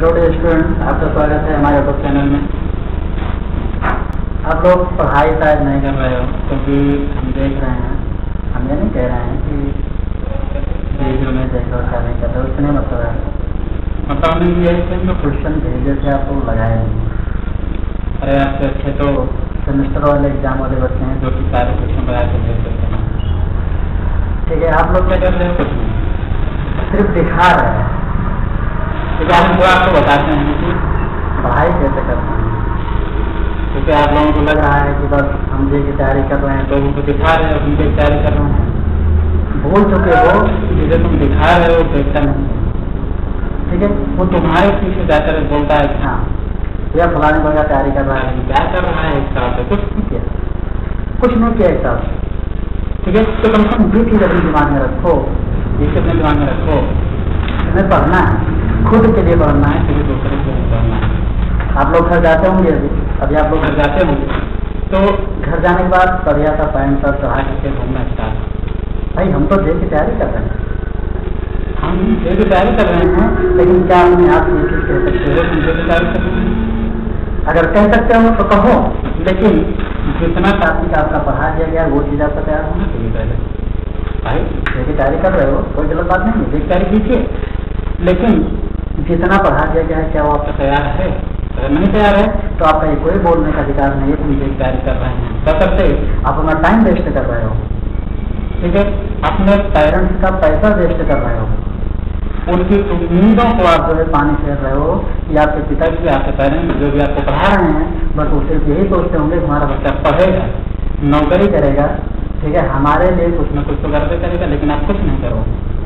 Hello student, आपका स्वागत है हमारे यूट्यूब चैनल में। आप लोग पढ़ाई शायद नहीं कर रहे हो क्योंकि हम देख रहे हैं, हम ये नहीं कह रहे हैं कि वीडियो में देखो क्या नहीं कर रहे, उससे नहीं मतलब है। मतलब हमने ये जो क्वेश्चन भेजे थे आपको लगाए नहीं। अरे आपसे अच्छे तो सेमेस्टर वाले एग्जाम वाले बच्चे हैं जो कि सारे क्वेश्चन बना के भेज देते हैं। ठीक है, आप लोग क्या कर रहे हो? कुछ नहीं, सिर्फ दिखा रहे हैं। हम वो आपको बताते हैं कि पढ़ाई कैसे करते हैं, क्योंकि आप लोगों को लग रहा है कि बस हम जी की तैयारी कर रहे हैं तो उनको दिखा रहे हैं, उनकी तैयारी कर रहे हैं। भूल चुके हो जिसे तुम दिखा रहे हो देखता नहीं है। ठीक है, वो तुम्हारे पीछे जाकर बोलता है हाँ यह फलाने बड़ा तैयारी कर रहा है, क्या कर रहा है एक साल से? कुछ नहीं किया, कुछ नहीं किया एक साल से। ठीक है, तो कम से कम ये चीज़ अपने दिमाग में रखो, ये अपने दिमाग में रखो, हमें पढ़ना है, खुद के लिए पढ़ना है, किसी दूसरे के लिए पढ़ना है। आप लोग घर जाते होंगे, अभी आप लोग घर जाते होंगे तो घर जाने के बाद बढ़िया सा पैंट शर्ट चढ़ा करके घूमना स्टार्ट। भाई हम तो जे की तैयारी कर रहे हैं, हम जे की तैयारी कर रहे हैं, लेकिन क्या अपने आप ये चीज़ कह सकते हो जे की तैयारी कर रहे हैं? अगर कह सकते हो तो कहो, लेकिन जितना टॉपिक आपका पढ़ा दिया गया वो चीज़ आपका तैयार होना चाहिए पहले। भाई जे की तैयारी कर रहे हो, कोई गलत बात नहीं है, जे की तैयारी कीजिए, लेकिन जितना पढ़ा दिया गया है क्या वो आपका तैयार है? अगर नहीं तैयार है तो आपका ये कोई बोलने का अधिकार नहीं है कि मुझे तैयारी कर रहे हैं। क्या करते आप अपना टाइम वेस्ट कर रहे हो। ठीक है, अपने पेरेंट्स का पैसा वेस्ट कर रहे हो, उनकी उम्मीदों को आप जो है पानी फेर रहे हो कि आपके पिताजी, आपके पेरेंट्स जो भी आपको पढ़ा रहे हैं बस वो सिर्फ यही सोचते होंगे हमारा बच्चा पढ़ेगा, नौकरी करेगा, ठीक है, हमारे लिए कुछ न कुछ तो करते करेगा, लेकिन आप कुछ नहीं करो,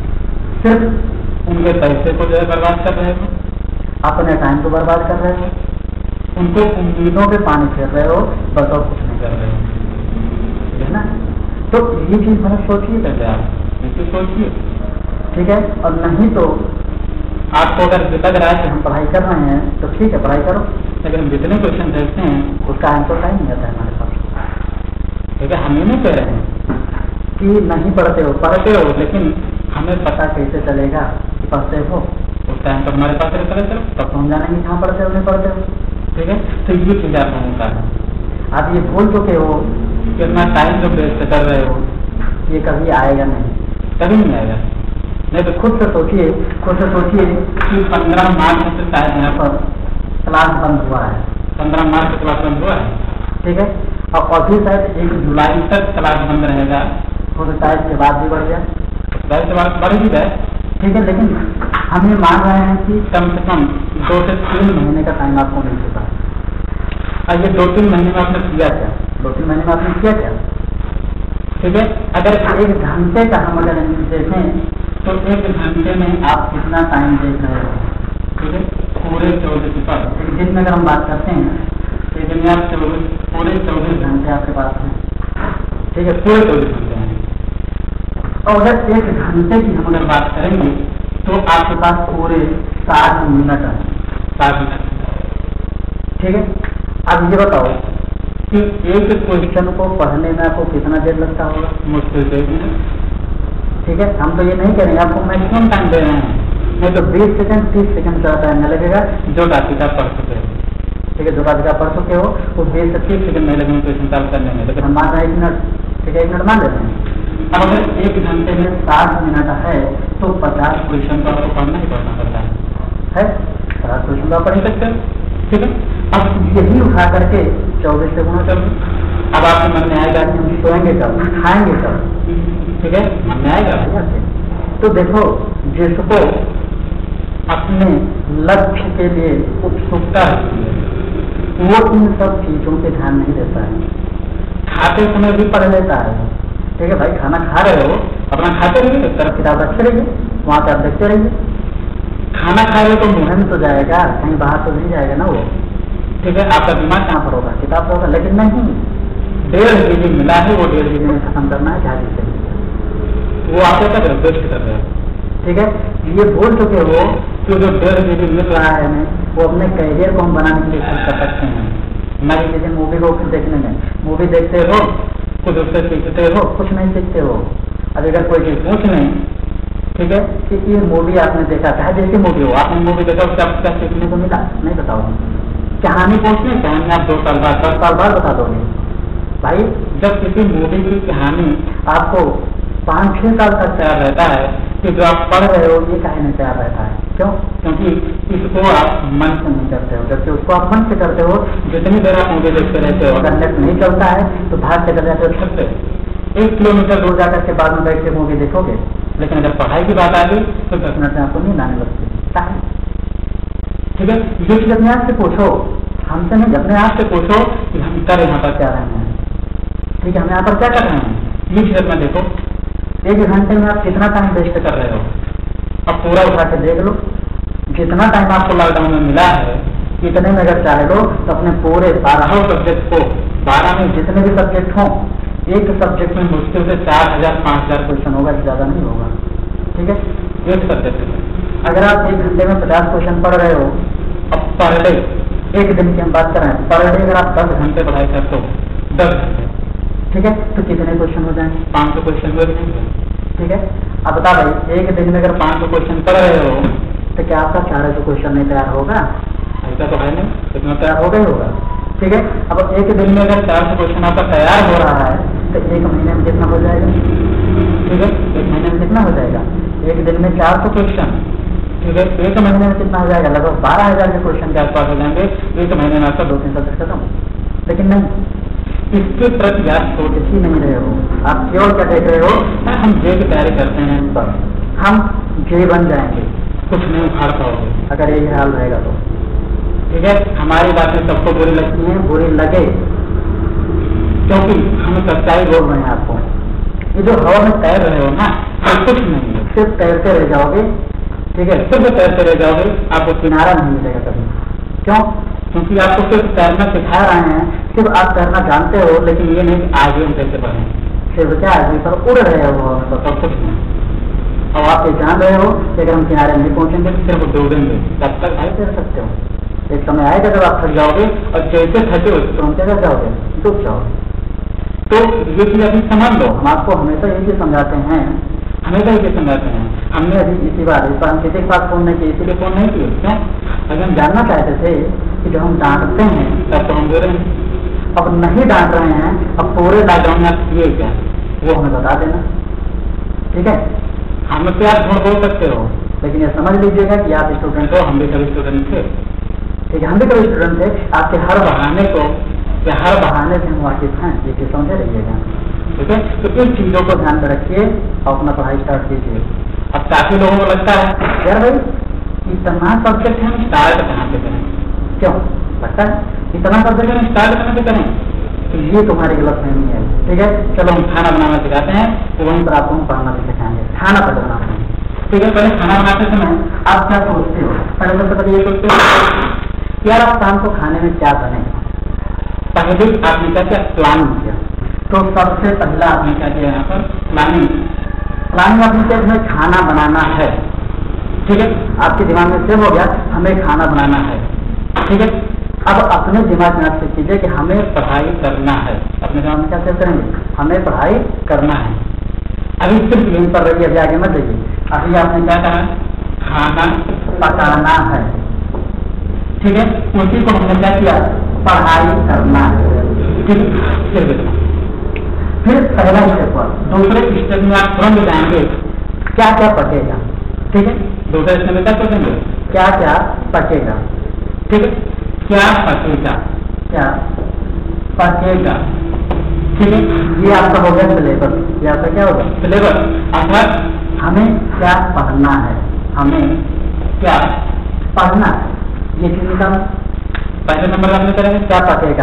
सिर्फ उनके पैसे को जो है बर्बाद कर रहे हो, अपने टाइम को बर्बाद कर रहे हो, उनको उम्मीदों पे पानी फेर रहे हो, बस और कुछ नहीं कर रहे हो। ठीक है ना? तो ये चीज़ मैंने सोचिए पहले, आप इसे सोचिए। ठीक है, और नहीं तो आपको अगर लग रहा है कि हम पढ़ाई कर रहे हैं तो ठीक है पढ़ाई करो, लेकिन हम जितने क्वेश्चन देखते हैं उसका आंसर टाइम नहीं आता है हमारे पास। ठीक है, हम ये नहीं कह रहे हैं कि नहीं पढ़ते हो, पढ़ते हो, लेकिन हमें पता कैसे चलेगा कि पढ़ते हो? उस टाइम तो हमारे पास पता चलो, तब तो हम जानेंगे कहाँ पढ़ते हो नहीं पढ़ते हो। ठीक है, तो ये चीज़ आप लोगों का है। आप ये भूल चुके हो कि अपना टाइम जो वेस्ट कर रहे हो ये कभी आएगा नहीं, कभी नहीं आएगा। नहीं तो खुद से सोचिए कि 15 मार्च से शायद यहाँ पर क्लास बंद हुआ है, 15 मार्च से क्लास बंद हुआ है। ठीक है, और अभी शायद 1 जुलाई तक क्लास बंद रहेगा, हो सकता है इसके बाद भी बढ़ जाए, इसके बाद बढ़ भी जाए। ठीक है, लेकिन हम ये मान रहे हैं कि कम से कम 2 से 3 महीने का टाइम आपको मिल चुका है। और ये 2-3 महीने में आपने किया क्या? 2-3 महीने में आपने किया क्या? ठीक है, अगर 1 घंटे का हम अगर देखें तो 1 घंटे में आप कितना टाइम देख रहे हो? ठीक है, पूरे 24 पर एक दिन में अगर हम बात करते हैं एक दिन में आप पूरे 24 घंटे आपके पास हैं। ठीक है, पूरे 24 घंटे हैं। और अगर 1 घंटे की हम अगर बात करेंगे तो आपके पास पूरे 60 मिनट है, 60 मिनट। ठीक है, अब ये बताओ कि एक क्वेश्चन को पढ़ने में आपको कितना देर लगता होगा? मुश्किल से 1 मिनट। ठीक है, हम तो ये नहीं करेंगे, आपको मैक्सिमम टाइम दे रहे हैं, नहीं तो 20 सेकंड 30 सेकंड का टाइम नहीं लगेगा जो टॉपिक आप पढ़ चुके हो। ठीक है, जो टॉपिक आप पढ़ चुके हो वो 20 से 30 सेकंड नहीं लगेंगे क्वेश्चन सॉल्व करने में, लेकिन हम मान रहे हैं 1 मिनट। ठीक है, 1 मिनट मान लेते हैं। अब अगर 1 घंटे में 60 मिनट है तो 50 क्वेश्चन तो आपको पढ़ना ही पढ़ना पड़ता है 50 क्वेश्चन तो आप पढ़ सकते हो। ठीक है, अब यही उठा करके 24 से गुणा कर, अब आपके मन में आएगा कि हम सोएंगे कब, खाएंगे कब? ठीक है, मन में आएगा भैया से। तो देखो, जिसको अपने लक्ष्य के लिए उत्सुकता वो इन सब चीज़ों पे ध्यान नहीं देता है, खाते समय भी पढ़ लेता है। ठीक है भाई, खाना खा रहे हो अपना खाते रहिए, एक तरफ किताब रखते रहिए, वहाँ पे आप देखते रहिए। खाना खा रहे हो तो मुँह में तो जाएगा, कहीं बाहर तो नहीं जाएगा ना वो। ठीक है, आपका दिमाग कहाँ पर होगा? किताब पर होगा। लेकिन नहीं, 1.5 GB मिला है, वो 1.5 GB में खत्म करना है, जल्दी से वो आप क्या वेस्ट कर रहे हो। ठीक है, ये बोल चुके हो कि जो 1.5 GB मिल रहा है हमें, वो अपने करियर को हम बनाने के लिए कर सकते हैं, ना कि किसी मूवी को देखने में। मूवी देखते हो, कुछ उससे सीखते हो, कुछ नहीं सीखते हो। अब अगर कोई चीज़ पूछ नहीं ठीक है, कि ये मूवी आपने देखा, चाहे जैसी मूवी हो, आपने मूवी देखा, उससे आपको क्या सीखने को मिला? नहीं बताओ। कहानी पूछनी है, कहानी आप 2 साल बाद 10 साल बाद बता दोगे। भाई जब किसी मूवी की कहानी आपको 5-6 साल तक तैयार रहता है कि जो आप पढ़ रहे हो ये कहानी तैयार रहता है। क्यों? क्योंकि इसको आप मन से नहीं करते हो, जबकि उसको आप मन से करते हो। जितनी देर आप मूवी देखते रहते हो, अगर नेट नहीं चलता है तो भाग के चले जाते हो छत पे, 1 किलोमीटर दूर जाकर के बाद में बैठ के मूवी देखोगे। लेकिन अगर पढ़ाई की बात आ गई तो 10 मिनट में आपको नींद आने लगती है। ठीक है, ये चीज अपने आप से पूछो, हमसे नहीं, अपने आप से पूछो कि हम कर यहाँ पर क्या रहे हैं। ठीक है, हम यहाँ पर क्या कर रहे हैं, ये चीज में देखो। 1 घंटे में आप कितना टाइम वेस्ट कर रहे हो, अब पूरा उठा के देख लो। जितना टाइम आपको लॉकडाउन में मिला है, इतने में अगर चाहे लो तो अपने पूरे 12 सब्जेक्ट को, 12 में जितने भी सब्जेक्ट हों, एक सब्जेक्ट में मुश्किल से 4000-5000 क्वेश्चन होगा, ज़्यादा नहीं होगा। ठीक है, एक सब्जेक्ट में अगर आप 1 घंटे में 50 क्वेश्चन पढ़ रहे हो, अब पर डे, 1 दिन की हम बात कर रहे हैं, पर डे अगर आप 10 घंटे पढ़ाई करते हो, 10 घंटे, ठीक है, तो कितने क्वेश्चन हो जाएंगे? 500 क्वेश्चन हुए नहीं। ठीक है, अब बता भाई, 1 दिन में अगर 500 क्वेश्चन पढ़ रहे हो तो क्या आपका 400 क्वेश्चन नहीं तैयार होगा? ऐसा तो है नहीं, इतना तैयार होगा ही होगा। ठीक है, अब 1 दिन में अगर 400 क्वेश्चन आपका तैयार हो रहा है तो 1 महीने में कितना हो जाएगा? ठीक है, 1 महीने में कितना हो जाएगा? 1 दिन में 400 क्वेश्चन, ठीक है, 1 महीने में कितना हो जाएगा? लगभग 12000 के क्वेश्चन के आसपास हो जाएंगे। 1 महीने में आपका 2-3 सब्जेक्ट खत्म। लेकिन नहीं, इसके प्रति आप सोच ही नहीं रहे हो, आप केवल क्या देख रहे हो, हम जे की तैयारी करते हैं, बस हम जे बन जाएंगे, कुछ नहीं उखाड़ पाओगे अगर यही हाल रहेगा तो। ठीक है, हमारी बातें सबको बुरी लगती हैं, बुरी लगे, क्योंकि हम सच्चाई बोल रहे हैं आपको। ये जो हवा में तैर रहे हो ना, तो कुछ नहीं है, सिर्फ तैरते रह जाओगे। ठीक है, सिर्फ तैरते रह जाओगे, आपको किनारा नहीं मिलेगा कभी। क्यों? क्योंकि आपको सिर्फ तैरना सिखा रहे हैं, सिर्फ आप तैरना जानते हो, लेकिन ये नहीं कि आगे हम कैसे बढ़ें, सिर्फ क्या आगे पर उड़ रहे हो, तो सब कुछ नहीं। और आप ये जान रहे हो कि अगर हम किनारे नहीं पहुंचेंगे तो सिर्फ डूबेंगे, तब तक भाई तैर सकते हो। एक समय आएगा जब आप थक जाओगे, और जैसे थके हो तुरंत कर जाओगे, डूब जाओगे। तो ये चीज अभी समझ लो, हम आपको हमेशा ये चीज समझाते हैं, हमेशा ये समझाते हैं। हमने अभी इसी बार हम किसी के पास फोन नहीं किए, इसीलिए फोन नहीं किए। क्यों? अगर हम जानना चाहते थे कि जो हम डांटते हैं तब तो हम दे रहे हैं, अब नहीं डांट रहे हैं, अब पूरे लॉकडाउन में आप किए क्या, वो हमें बता देना। ठीक है, हमसे आप झूठ बोल सकते हो, लेकिन ये समझ लीजिएगा कि आप स्टूडेंट हो, हम भी कभी स्टूडेंट थे। ठीक है, हम भी कभी स्टूडेंट थे, आपके हर बहाने को या हर बहाने से हम वाकिफ हैं, ये चीज समझे रहिएगा। ठीक है, तो इन चीजों को ध्यान में रखिए और अपना पढ़ाई स्टार्ट कीजिए। अब काफी लोगों को लगता है यार भाई इतना सब्जेक्ट है, हम स्टार्ट कहाँ से करें? क्यों लगता है इतना सब्जेक्ट है, स्टार्ट कहाँ से करें? तो ये तुम्हारी गलत फहमी है। ठीक है, चलो हम खाना बनाना सिखाते हैं, तो वहीं पर आपको हम पढ़ना भी सिखाएंगे, खाना पढ़ बनाना है। ठीक है, पहले खाना बनाते समय आप क्या सोचते हो? पहले सबसे पहले ये सोचते हो यार आप शाम को खाने में क्या बनेगा। पहले आपने क्या क्या प्लानिंग किया, तो सबसे पहला आपने क्या किया यहाँ पर प्लानिंग आपने क्या, हमें खाना बनाना है। ठीक है, आपके दिमाग में सेव हो गया हमें खाना बनाना है। ठीक है, अब अपने दिमाग में आप सेव कीजिए कि हमें पढ़ाई करना है। अपने दिमाग में क्या सेव करेंगे, हमें पढ़ाई करना है। अभी सिर्फ यहीं पर रहिए, अभी आगे मत देखिए। अभी आपने क्या कहा, खाना पकाना है। ठीक है, उसी को हमने क्या किया, पढ़ाई करना है। ठीक है, फिर पहला स्टेप पर दूसरे स्टेप में आप तुरंत जाएंगे क्या क्या पकेगा। ठीक है, दूसरे स्टेप में क्या पकेंगे, क्या क्या पकेगा। ठीक है, क्या पकेगा, क्या पकेगा। ठीक है, ये आपका हो गया सिलेबस। ये आपका क्या होगा, सिलेबस, अर्थात हमें क्या पढ़ना है, हमें क्या पढ़ना है। ये चीज का पहले नंबर आपने करेंगे क्या पकेगा।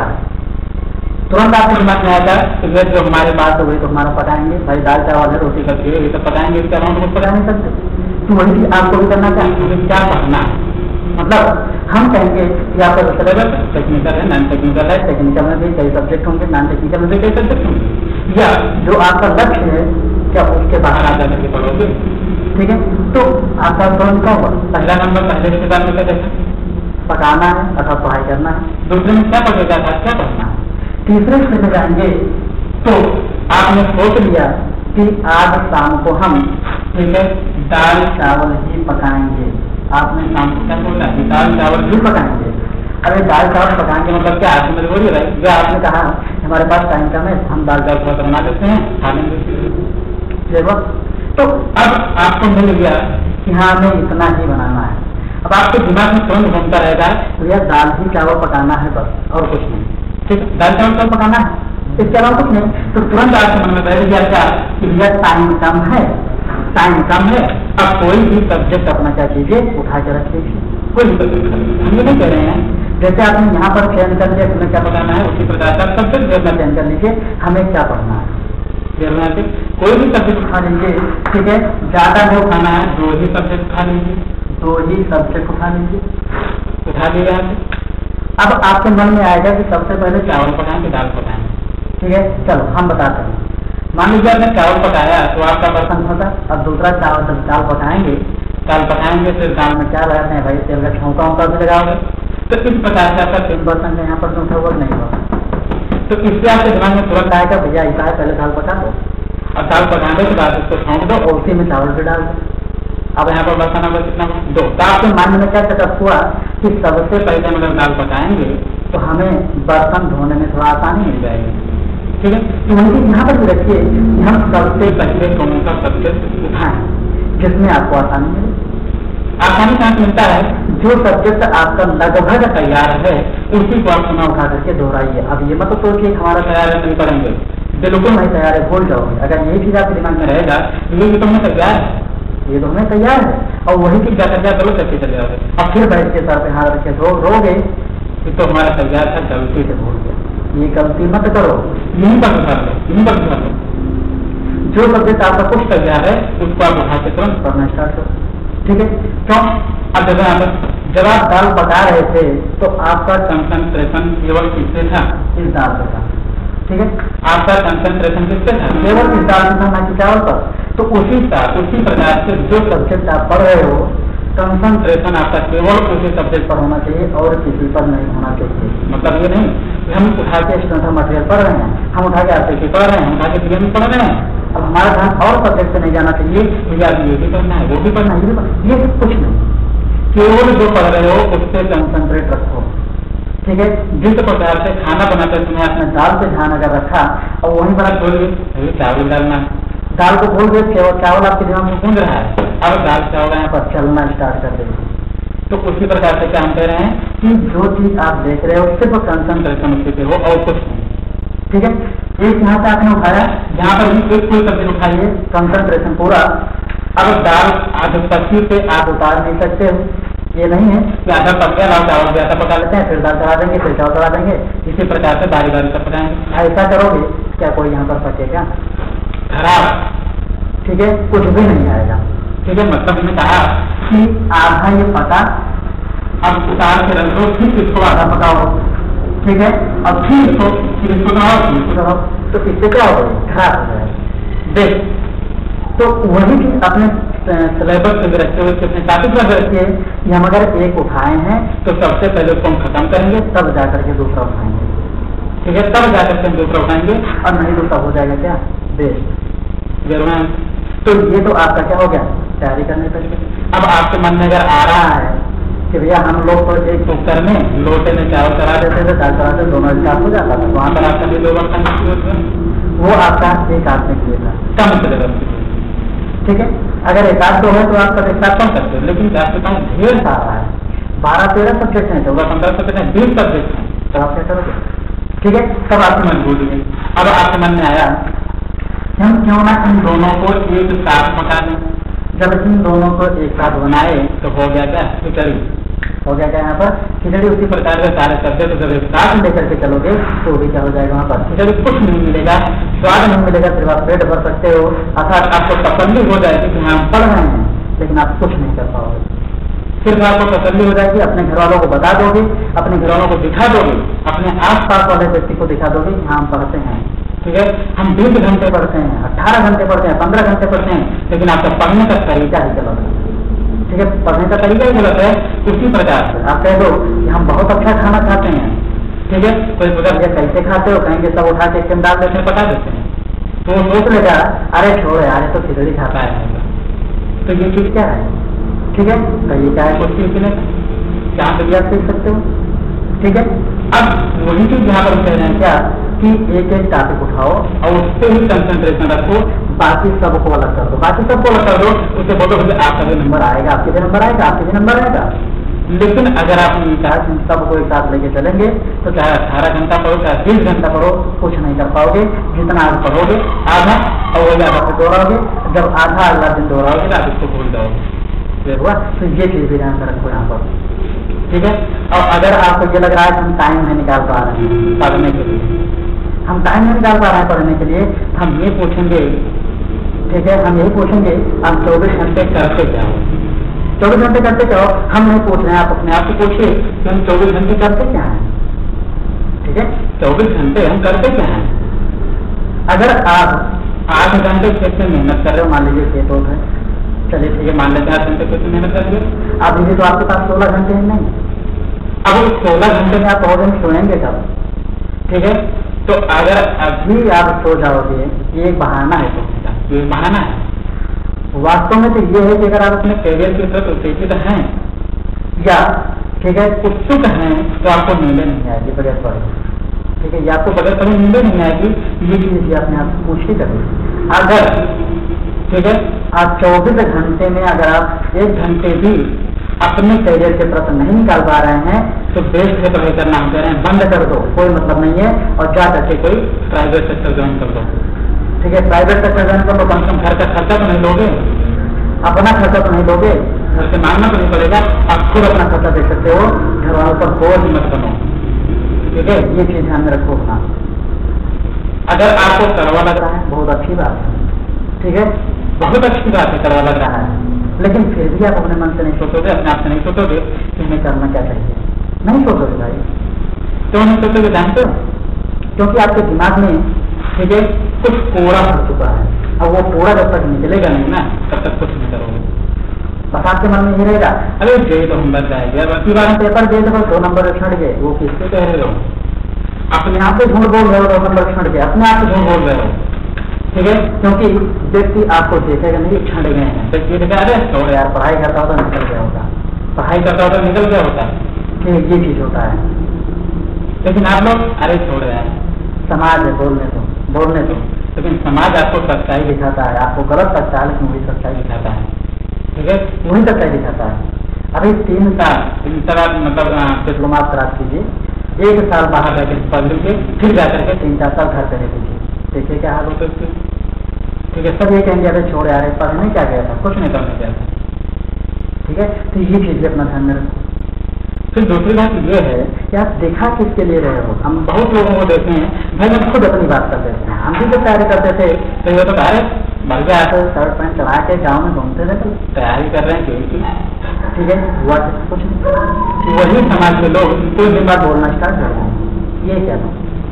तुरंत आपके दिमाग में आएगा कि वे जो हमारे पास हो गई तो हमारा पकाएंगे, भाई दाल चावल है, रोटी सब्जी है, ये सब पकाएंगे, इसके अलावा कुछ पका नहीं सकते। तो वही चीज आपको भी करना चाहिए, क्या पढ़ना है। मतलब हम कहेंगे कि आपका जो सिलेबस टेक्निकल है, नॉन टेक्निकल है, टेक्निकल में भी कई सब्जेक्ट होंगे, नॉन टेक्निकल में भी कई सब्जेक्ट होंगे, या जो आपका लक्ष्य है क्या उसके बाहर आ जाकर के पढ़ोगे। ठीक है, तो आपका तुरंत क्या होगा, पहला नंबर पहले के बाद में क्या देखा, पकाना है अर्थात पढ़ाई करना है। दूसरे में क्या पकेगा था, क्या पढ़ना है। तीसरे स्टेप में जाएंगे तो आपने सोच लिया कि आज शाम को हम, ठीक है, दाल चावल ही पकाएंगे। आपने शाम को क्या बोला कि दाल चावल ही पकाएंगे। अरे दाल चावल पकाएंगे मतलब क्या आपकी मजबूरी है? जो आपने कहा हमारे पास टाइम कम है, हम दाल चावल थोड़ा बना देते हैं, खा लेंगे। तो अब आपको मिल गया कि हाँ हमें इतना ही बनाना है। अब आपके दिमाग में तुरंत घूमता रहेगा तो यह दाल ही चावल पकाना है बस, और कुछ नहीं। ठीक, दाल चावल पकाना है, इसके अलावा कुछ नहीं। तो तुरंत आपके मन में बैठ गया क्या कि भैया टाइम कम है, टाइम कम है, अब कोई भी सब्जेक्ट अपना क्या कीजिए, उठा के रख लीजिए। कोई भी सब्जेक्ट हम ये नहीं कह रहे हैं जैसे आपने यहाँ पर चयन कर लिया हमें क्या पढ़ाना है, उसी प्रकार का सब्जेक्ट जो है चयन कर लीजिए हमें क्या पढ़ना है। कोई भी सब्जेक्ट उठा लीजिए, ठीक है। ज्यादा नहीं उठाना है, 2 ही सब्जेक्ट उठा लीजिए, 2 ही सब्जेक्ट उठा लीजिए, उठा लिया। अब आपके मन में आएगा कि सबसे पहले चावल पकाएं कि दाल पकाएं। ठीक है, चलो हम बताते हैं। मान लीजिए आपने चावल पकाया तो आपका बर्तन होता, अब दूसरा चावल दाल पकाएंगे, दाल पकाएंगे फिर दाल में क्या लगाते हैं भाई, तेल का छौंका वौका भी लगाओगे। तो इस प्रकार से आपका 3% यहाँ पर जो वो नहीं होगा। तो इससे आपके दिमाग में तुरंत आएगा भैया ऐसा है, पहले दाल पका दो और दाल पकाने के बाद उसको छौंक दो और उसी में चावल भी डाल दो। अब यहाँ पर बर्तन नंबर कितना 2। तो आपके मन में क्या सेटअप हुआ कि सबसे पहले मतलब दाल पकाएंगे तो हमें बर्तन धोने में थोड़ा आसानी मिल जाएगी। ठीक है, तो वही यहाँ पर भी रखिए हम सबसे पहले कौन सा सब्जेक्ट उठाएं जिसमें आपको आसानी मिले। आसानी कहाँ मिलता है, जो सब्जेक्ट आपका लगभग तैयार है उसी को आप पुनः उठा करके दोहराइए। अब ये मतलब सोचिए हमारा तैयार है नहीं करेंगे, बिल्कुल नहीं तैयार है भूल जाओगे। अगर यही चीज आपके दिमाग में रहेगा ये तो हमें तैयार है, ये तो हमें तैयार है, और वही चीज जाकर क्या करो चलते चले जाओगे। अब फिर बैठ के सर पे हाथ रखे रोगे तो हमारा तैयार था, गलती से भूल गया। ये गलती मत करो, यहीं पर उठा लो, यहीं पर उठा लो। जो सब्जेक्ट आपका कुछ तैयार है उसको आप उठा के तुरंत पढ़ना स्टार्ट करो। ठीक है, क्यों? अब जब आप दाल पका रहे थे तो आपका कंसंट्रेशन केवल किससे था, इस दाल पे था। ठीक है, आपका कंसंट्रेशन किससे था, केवल इस दाल पे था, ना कि चावल पर। तो उसी प्रकार से जो सब्जेक्ट आप पढ़ रहे हो कंसंट्रेशन आपका केवल उसी सब्जेक्ट पर होना चाहिए और किसी पर नहीं होना चाहिए। मतलब ये नहीं कि हम उठा के स्टैंडर्ड मटेरियल पढ़ रहे हैं, हम उठा के आरसीसी पढ़ रहे हैं, हम उठा के पीएम पढ़ रहे हैं, अब हमारा ध्यान और सब्जेक्ट पे नहीं जाना चाहिए, भैया ये भी पढ़ना है, वो भी पढ़ना है, ये सब कुछ नहीं। केवल जो पढ़ रहे हो उस पर कंसंट्रेट रखो। ठीक है, जिस प्रकार से खाना बनाते समय आपने दाल पे ध्यान अगर रखा और वहीं पर आप बोल चावल डालना, दाल को भूल गए, केवल चावल आपके दिमाग में गूंज रहा है, अब दाल चावल यहाँ पर चलना स्टार्ट कर देंगे। तो उसी प्रकार से क्या हम कह रहे हैं कि जो चीज आप देख रहे हो सिर्फ कंसंट्रेशन उसी पे हो और कुछ नहीं। ठीक है, एक यहाँ से आपने उठाया, यहाँ पर भी कोई सब्जेक्ट उठाइए, कंसंट्रेशन पूरा। अब दाल आधे पत्ती पे आप उतार नहीं सकते हो, ये नहीं है कि आधा पक गया लाओ चावल भी आधा पका लेते हैं, फिर दाल चढ़ा देंगे, फिर चावल चढ़ा देंगे, इसी प्रकार से बारी बारी सब पकाएंगे। ऐसा करोगे क्या कोई यहाँ पर पकेगा? खराब। ठीक है, कुछ भी नहीं आएगा। ठीक है, मतलब मैंने कहा कि आधा ये पका, अब उतार के रख दो, फिर इसको आधा पकाओ। ठीक है, अब फिर इसको कराओ, तो इससे क्या होगा, खराब हो जाएगा। देख, तो वही चीज अपने सिलेबस में रखते हुए अपने टॉपिक में रखिए कि हम अगर एक उठाए हैं तो सबसे पहले उसको हम खत्म करेंगे, तब जाकर के दूसरा उठाएंगे। ठीक है, तब जाकर के हम दूसरा उठाएंगे, और नहीं तो तब हो जाएगा क्या बेस्ट जरूर। तो ये तो आपका क्या हो गया, तैयारी करने पड़ेगी। अब आपके मन में अगर आ रहा है कि भैया हम लोग तो एक कुकर में लोटे में चावल चढ़ा देते थे, दाल चढ़ाते दोनों स्टार्ट हो जाता था, वहाँ पर आपका भी 2 बर्तन वो आपका एक आध में किए था, कम सिलेबस। ठीक है, अगर 1-2 है तो आप एक साथ कम करते हो, लेकिन आपके पास ढेर सारा है, 12-13 सब्जेक्ट हैं, 14-15 सब्जेक्ट हैं, 20 सब्जेक्ट हैं, तो आप क्या करोगे? ठीक है, तब आपकी मजबूरी है। अब आपके मन में आया हम क्यों ना इन दोनों को एक साथ पका दें। जब इन दोनों को एक साथ बनाए तो हो गया क्या, खिचड़ी हो गया क्या, यहाँ पर खिचड़ी। उसी प्रकार के सारे सब्जेक्ट जब एक साथ लेकर के चलोगे तो भी क्या हो जाएगा, वहाँ पर खिचड़ी कुछ नहीं मिलेगा, स्वाद नहीं मिलेगा, सिर्फ आप पेट भर सकते हो, अर्थात आपको तसल्ली हो जाएगी कि हम पढ़ रहे हैं, लेकिन आप कुछ नहीं कर पाओगे। सिर्फ आपको तसल्ली हो जाएगी, अपने घर वालों को बता दोगे, अपने घर वालों को दिखा दोगे, अपने आस पास वाले व्यक्ति को दिखा दोगे कि हम पढ़ते हैं। ठीक है, हम 20 घंटे पढ़ते हैं, 18 घंटे पढ़ते हैं, 15 घंटे पढ़ते हैं, लेकिन आपका पढ़ने का तरीका ही गलत है। ठीक है, पढ़ने का तरीका ही गलत है। उसी प्रकार से आप कह दो कि हम बहुत अच्छा खाना खाते हैं। ठीक है, कोई पूछा कैसे खाते हो, कहेंगे सब उठा के एकदम डाल देते हैं, पका देते हैं, तो वो सोच लेगा अरे छोड़ यार तो खिचड़ी खाता है। तो ये चीज क्या है, ठीक है, तो ये क्या है कुर्सी के लिए, यहाँ पे भी आप देख सकते हो, ठीक है। अब वही चीज यहाँ पर कह रहे हैं क्या कि एक एक टॉपिक उठाओ और उस पर ही कंसंट्रेशन रखो, बाकी सबको अलग कर दो, बाकी सबको अलग कर दो, उससे बोलो आपका भी नंबर आएगा, आपके भी नंबर आएगा, आपके भी नंबर आएगा। लेकिन अगर आप सबको एक साथ लेके चलेंगे तो चाहे 18 घंटा पढ़ो चाहे 20 घंटा पढ़ो, कुछ नहीं कर पाओगे। जितना आप पढ़ोगे आधा और वही आधा से दोहराओगे, जब आधा अगला दिन दोहराओगे तो आप इसको भूल जाओगे। हुआ, तो ये चीज भी ध्यान रखो यहाँ पर, ठीक है। और अगर आपको ये लग रहा है कि हम टाइम नहीं निकाल पा रहे हैं पढ़ने के लिए, हम टाइम नहीं निकाल पा रहे हैं पढ़ने के लिए, हम ये पूछेंगे, ठीक है, हम यही पूछेंगे आप 24 घंटे करते क्या हो, 24 घंटे करते क्या हो। हम नहीं पूछ रहे हैं, आप अपने आप से पूछिए कि हम 24 घंटे करते क्या हैं, ठीक है, 24 घंटे हम करते क्या हैं। अगर आप 8 घंटे खेत में मेहनत कर रहे हो, मान लीजिए खेत होता है, चलिए ठीक है, मान लेते हैं 8 घंटे खेत में मेहनत कर रहे, आप ये तो आपके पास 16 घंटे ही नहीं। अब उस 16 घंटे में आप बहुत दिन सोएंगे कब, ठीक है। तो अगर अभी आप सो जाओगे, ये एक बहाना है, तो ये बहाना है। वास्तव में तो ये है कि अगर आप अपने करियर की तरफ उत्तेजित हैं या ठीक है उत्सुक हैं तो आपको नींदें नहीं आएगी बगैर पढ़े, ठीक है, या आपको बगैर पढ़े नींदें नहीं आएगी। ये चीज अपने आप से पूछ ही करेगी। अगर ठीक है आप 24 घंटे में अगर आप 1 घंटे भी अपने करियर के प्रति नहीं निकाल पा रहे हैं तो बेस्ट है पढ़ाई करना हम कह रहे हैं बंद कर दो, कोई मतलब नहीं है, और जा करके कोई प्राइवेट सेक्टर ज्वाइन कर दो, ठीक है। प्राइवेट सेक्टर ज्वाइन कर लो, कम से कम घर का खर्चा तो नहीं लोगे, अपना खर्चा तो नहीं लोगे, घर से मांगना तो नहीं पड़ेगा, आप खुद अपना खर्चा दे सकते हो, घर वालों पर बोझ मत बनो, ठीक है। ये चीज ध्यान में रखो अपना। अगर आपको करवा लग रहा है बहुत अच्छी बात है, ठीक है, बहुत अच्छी बात है, करवा लग रहा है, लेकिन फिर भी आप अपने मन से नहीं सोचोगे, अपने आप से नहीं सोचोगे कि हमें करना क्या चाहिए, नहीं सोचोगे भाई। क्यों नहीं सोचोगे जानते हो? क्योंकि आपके दिमाग में ठीक है कुछ कोड़ा भर चुका है, अब वो कोड़ा जब तक निकलेगा नहीं ना तब तक कुछ नहीं करोगे। बस आपके मन में ये रहेगा अरे जे तो हम बच जाएंगे, बाकी बार पेपर दे दो 2 नंबर छड़ गए, वो किससे कह रहे हो? अपने आप से झूठ बोल रहे हो, 2 नंबर छड़ गए, अपने आप से झूठ बोल रहे हो, ठीक है। क्योंकि व्यक्ति आपको देखेगा नहीं छड़ गए हैं, व्यक्ति देखा अरे छोड़ यार पढ़ाई करता होता निकल गया होता, पढ़ाई करता होता निकल गया होता, ठीक ये चीज होता है। लेकिन आप लोग अरे छोड़ यार समाज है बोलने दो, लेकिन समाज आपको सच्चाई दिखाता है, आपको गलत सकता है लेकिन वही सच्चाई दिखाता है, ठीक है, वही सच्चाई दिखाता है। अभी 3 साल मतलब डिप्लोमा प्राप्त कीजिए, 1 साल बाहर जाकर पढ़ लीजिए, फिर जाकर के 3-4 साल घर पे रह लीजिए, देखिए क्या हाल होता है, ठीक है। सब ये कहेंगे अरे छोड़ यार पढ़ने क्या गया था, कुछ नहीं करने गया था, ठीक है। तो ये चीज अपना ध्यान में रखो। फिर दूसरी बात ये है कि आप देखा किसके लिए रहे हो। हम बहुत लोगों को देखते हैं, भाई हम खुद अपनी बात कर देते हैं, हम भी तो तैयारी करते थे तो ये तो कह रहे बढ़ गया तो शर्ट पैंट चढ़ा के गाँव में घूमते थे, तो तैयारी कर रहे हैं क्यों, ठीक है, हुआ कुछ नहीं। वही समाज के लोग कोई दिन बाद बोलना स्टार्ट कर रहे हैं, ये क्या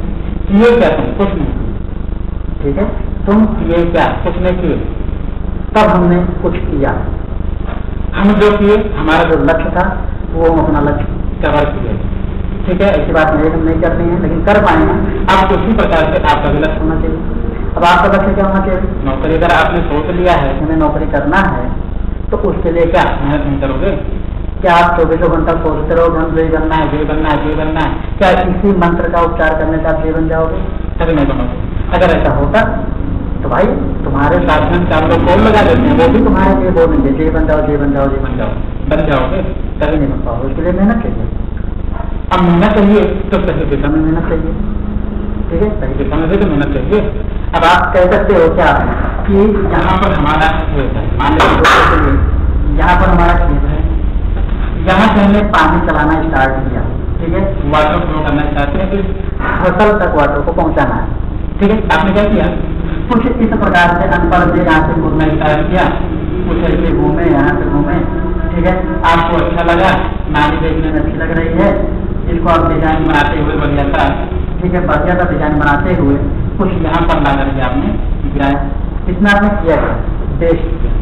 तुम कुछ नहीं, ठीक है, तुम ये क्या कुछ नहीं किए, तब हमने कुछ किया, हम जो किए हमारा जो लक्ष्य था वो हम अपना लक्ष्य कवर किए, ठीक है। ऐसी बात नहीं हम नहीं करते हैं लेकिन कर पाएंगे। आप उसी प्रकार से आपका भी लक्ष्य होना चाहिए। अब आपका लक्ष्य क्या होना चाहिए? नौकरी। अगर आपने सोच लिया है कि हमें नौकरी करना है तो उसके लिए क्या मेहनत नहीं करोगे? क्या आप 24 घंटा सोचते रहोगे हम ये बनना है ये बनना है ये बनना है? क्या इसी मंत्र का उच्चार करने से आप ये बन जाओगे? कभी नहीं बनोगे। अगर ऐसा होता तो भाई तुम्हारे साथ में 4 लोग कॉल लगा देते हैं, वो भी तुम्हारे लिए बोलेंगे ये बन जाओ ये बन जाओ ये बन जाओ, बन जाओगे, कभी नहीं बन पाओगे। उसके लिए मेहनत चाहिए। अब मेहनत चाहिए तो सही दिशा में मेहनत चाहिए, ठीक है, सही दिशा में भी तो मेहनत चाहिए। अब आप कह सकते हो क्या कि यहाँ पर हमारा मान लीजिए यहाँ पर हमारा खेत है, यहाँ से हमने पानी चलाना स्टार्ट किया, ठीक है, वाटर फ्लो करना स्टार्ट किया, फिर फसल तक वाटर को पहुँचाना है, ठीक है। आपने क्या किया? कुछ इस प्रकार से अनपढ़ से यहाँ से घूमना स्टार्ट किया, कुछ ऐसे घूमे यहाँ से घूमे, ठीक है, आपको अच्छा लगा, नाली देखने में अच्छी लग रही है, इसको आप डिजाइन बनाते हुए बढ़िया था, ठीक है, बढ़िया का डिजाइन बनाते हुए कुछ यहाँ पर ला करके आपने गिराया। कितना आपने किया है? वेस्ट किया,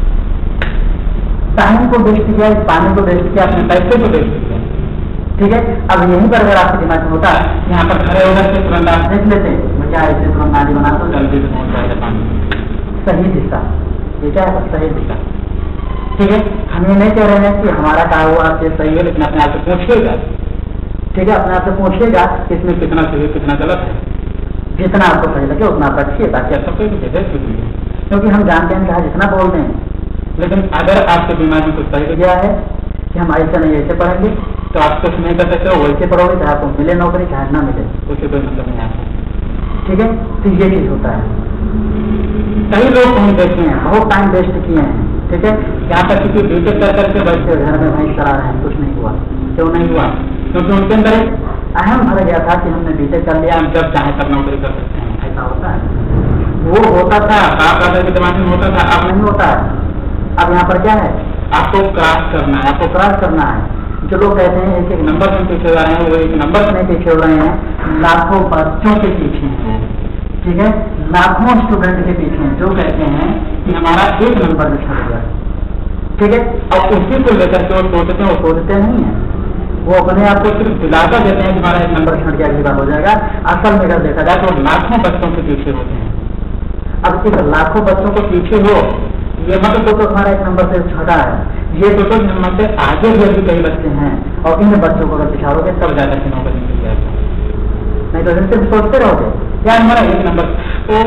टाइम को वेस्ट किया, पानी को वेस्ट किया, अपने पैसे को वेस्ट किया, ठीक है। अब यहीं पर अगर आपके दिमाग में होता यहाँ पर खड़े होकर के तुरंत आप देख लेते क्या ऐसे तुरंत नाली बना तो जल्दी से पहुंच जाएगा पानी। सही दिशा, ये क्या है? सही दिशा, ठीक है, हम ये नहीं कह रहे हैं कि हमारा कहा हुआ आपसे सही है, लेकिन अपने आप से पूछिएगा। ठीक है, अपने आप से पूछिएगा कि इसमें कितना सही है कितना गलत है, जितना आपको सही लगे उतना रखिए, ताकि आप सबको क्योंकि हम जानते हैं कि जितना बोलते हैं, लेकिन अगर आपके दिमाग में कुछ सही गया है कि हम ऐसे नहीं ऐसे पढ़ेंगे, तो आप कुछ नहीं कर सकते हो, वैसे पढ़ोगे चाहे आपको मिले नौकरी चाहे ना मिले, उससे कोई मतलब नहीं आता। ठीक है, तो ये चीज होता है। कई लोग कहीं देखे हैं, बहुत टाइम वेस्ट किए हैं। ठीक है, यहाँ तक कि बीटेक कर करके बैठे घर में वहीं चला रहे हैं, कुछ नहीं हुआ। क्यों नहीं हुआ? क्योंकि उनके अंदर अहम भर गया था कि हमने बीटेक कर लिया, हम जब चाहे तब नौकरी कर सकते हैं। ऐसा होता है, वो होता था आप के दिमाग में होता था, अब नहीं होता है। अब यहाँ पर क्या है, आपको क्रॉस करना है, आपको क्रॉस करना है। जो लोग कहते हैं एक एक नंबर से पीछे जा रहे हैं, वो एक नंबर से नहीं पीछे हो रहे हैं, लाखों बच्चों के पीछे हैं। ठीक है, लाखों स्टूडेंट के पीछे हैं जो कहते हैं कि हमारा एक नंबर में छट गया। ठीक है, और उसी को लेकर के वो सोचते हैं, वो सोचते नहीं है, वो अपने आप को सिर्फ दिलासा देते हैं कि हमारा एक नंबर छट गया, अगली बार हो जाएगा। असल में अगर देखा जाए तो लाखों बच्चों के पीछे होते हैं। अब इस लाखों बच्चों को पीछे हो, ये मतलब तो हमारा एक नंबर से छटा है, ये तो नंबर से आगे भी अभी कई बच्चे हैं, और इन बच्चों को अगर पिछाड़ोगे तब ज्यादा की नौकरी मिल जाएगी। नहीं तो सिर्फ सोचते रहोगे क्या हमारा एक नंबर तो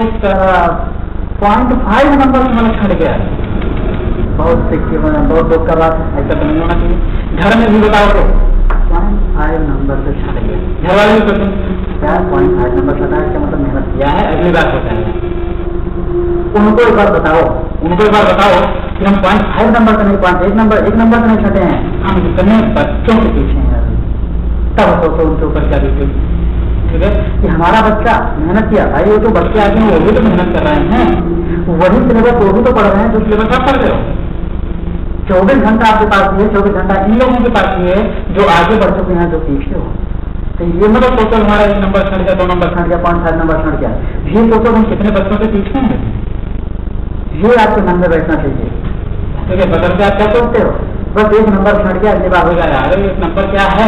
0.5 नंबर से हमारा छट गया। बहुत सिक्के बहुत दुख का बात, ऐसा तो नहीं होना चाहिए। घर में भी बताओ तो 0.5 नंबर से छट गया, घर वाले भी कहते हैं क्या 0.5 नंबर छटा है, क्या मतलब मेहनत किया है, अगली बार हो जाएगा। उनको एक बार बताओ कि हम 0.5 नंबर से नहीं, 0.1 नंबर, एक नंबर से नहीं छटे हैं, हम इतने बच्चों के पीछे हैं। तब सोचो उनके ऊपर क्या बीते। ठीक है, कि हमारा बच्चा मेहनत किया, भाई वो तो बच्चे आगे हैं, वो भी तो मेहनत कर रहे हैं, वही सिलेबस वो भी तो पढ़ रहे हैं जो सिलेबस आप पढ़ रहे हो। 24 घंटा आपके पास है, 24 घंटा इन लोगों के पास है जो आगे बढ़ चुके हैं, जो पीछे हो। तो ये मतलब सोचो हमारा एक नंबर छट गया, 2 नंबर छट गया, 0.5 नंबर छट गया, ये सोचो हम कितने बच्चों के पीछे हैं, ये आपके मन में बैठना चाहिए। ठीक है, बदल के आप क्या सोचते हो, बस एक नंबर छट गया, अगली बार हो जाएगा। अरे एक नंबर क्या है,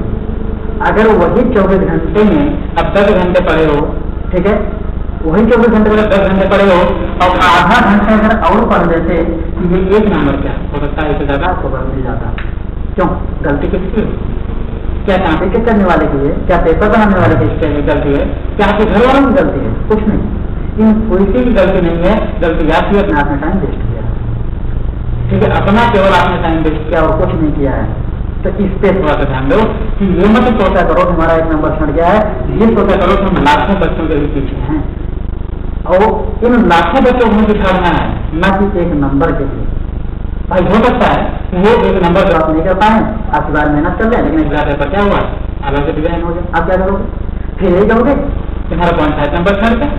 अगर वही 24 घंटे में अब 10 घंटे पढ़े हो, ठीक है, वही 24 घंटे में 10 घंटे पढ़े हो, और आधा घंटे अगर और पढ़ देते तो ये एक नंबर क्या हो सकता है, इससे ज्यादा आपको मिल जाता। क्यों? गलती किसकी? क्या कॉपी के करने वाले की है, क्या पेपर बनाने वाले की गलती है, क्या आपके घर वालों की गलती है? कुछ नहीं, इन कोई की भी गलती नहीं है। गलती आपकी अपने आपने टाइम वेस्ट किया। ठीक है, अपना केवल आपने टाइम वेस्ट किया और कुछ नहीं किया है। तो इस पे थोड़ा सा ध्यान दो कि ये मत सोचा करो कि हमारा एक नंबर छट गया है, ये सोचा करो कि हम लाखों बच्चों के भी पीछे हैं, और इन लाखों बच्चों को दिखाना है, न कि एक नंबर के लिए। भाई हो सकता है वो एक नंबर ड्रॉप नहीं कर पाए, आपकी बार मेहनत कर ले, लेकिन एग्जाम पेपर क्या हुआ, अलग से डिजाइन हो गया, आप क्या करोगे? फिर यही कहोगे तुम्हारा 0.5 नंबर छट गया।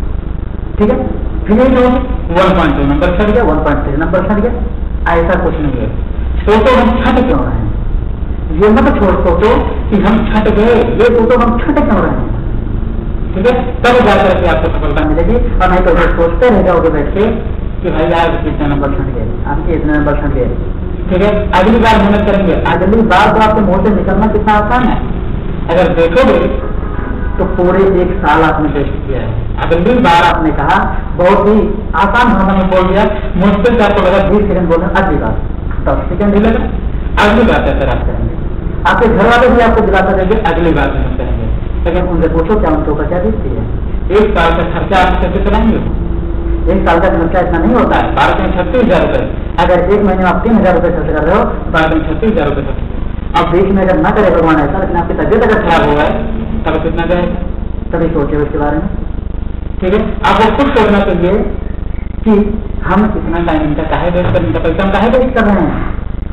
ठीक है, फिर यही कहोगे 1.2 नंबर छट गया, 1.3 नंबर छट गया। ऐसा कुछ नहीं है। सोचो हम छट क्यों रहे हैं, ये मत छोड़ सोचो कि हम छट गए, ये सोचो हम छट क्यों रहे हैं। ठीक है, तब जाकर के आपको सफलता मिलेगी, और नहीं तो सोचते रह जाओगे बैठ के कि भाई यार कितने नंबर छट गए, आपके इतने नंबर छट गए। ठीक है, अगली बार मेहनत करेंगे। अगली बार तो आपके मुंह से निकलना कितना आसान है, अगर देखोगे तो पूरे 1 साल आपने वेस्ट किया है। अगली बार आपने कहा बहुत ही आसान भाषा में बोल दिया, मुश्किल से आपको लगा 20 सेकंड बोलना, अगली बार 10 सेकंड ही लगा, अगली बार कैसे आप करेंगे। आपके घर वाले भी आपको दिलासा देंगे, अगली बार मेहनत करेंगे। लेकिन उनसे पूछो क्या उनके ऊपर क्या बीतती है। 1 साल का खर्चा आप कैसे चलाएंगे? 1 साल का खर्चा इतना नहीं होता है। 12 में 36,000 रुपए, अगर 1 महीने में आप 3,000 रुपए खर्च कर रहे हो, 12 में 36,000 रुपए खर्च। अब बीच में अगर ना करे भगवान ऐसा, लेकिन आपकी तबियत अगर खराब हो गया तब कितना जाएगा, तभी सोचे उसके बारे में। ठीक है, आपको खुद सोचना चाहिए कि हम इतना टाइम इनका काहे वेस्ट कर, इनका पैसा हम काहे वेस्ट कर रहे हैं।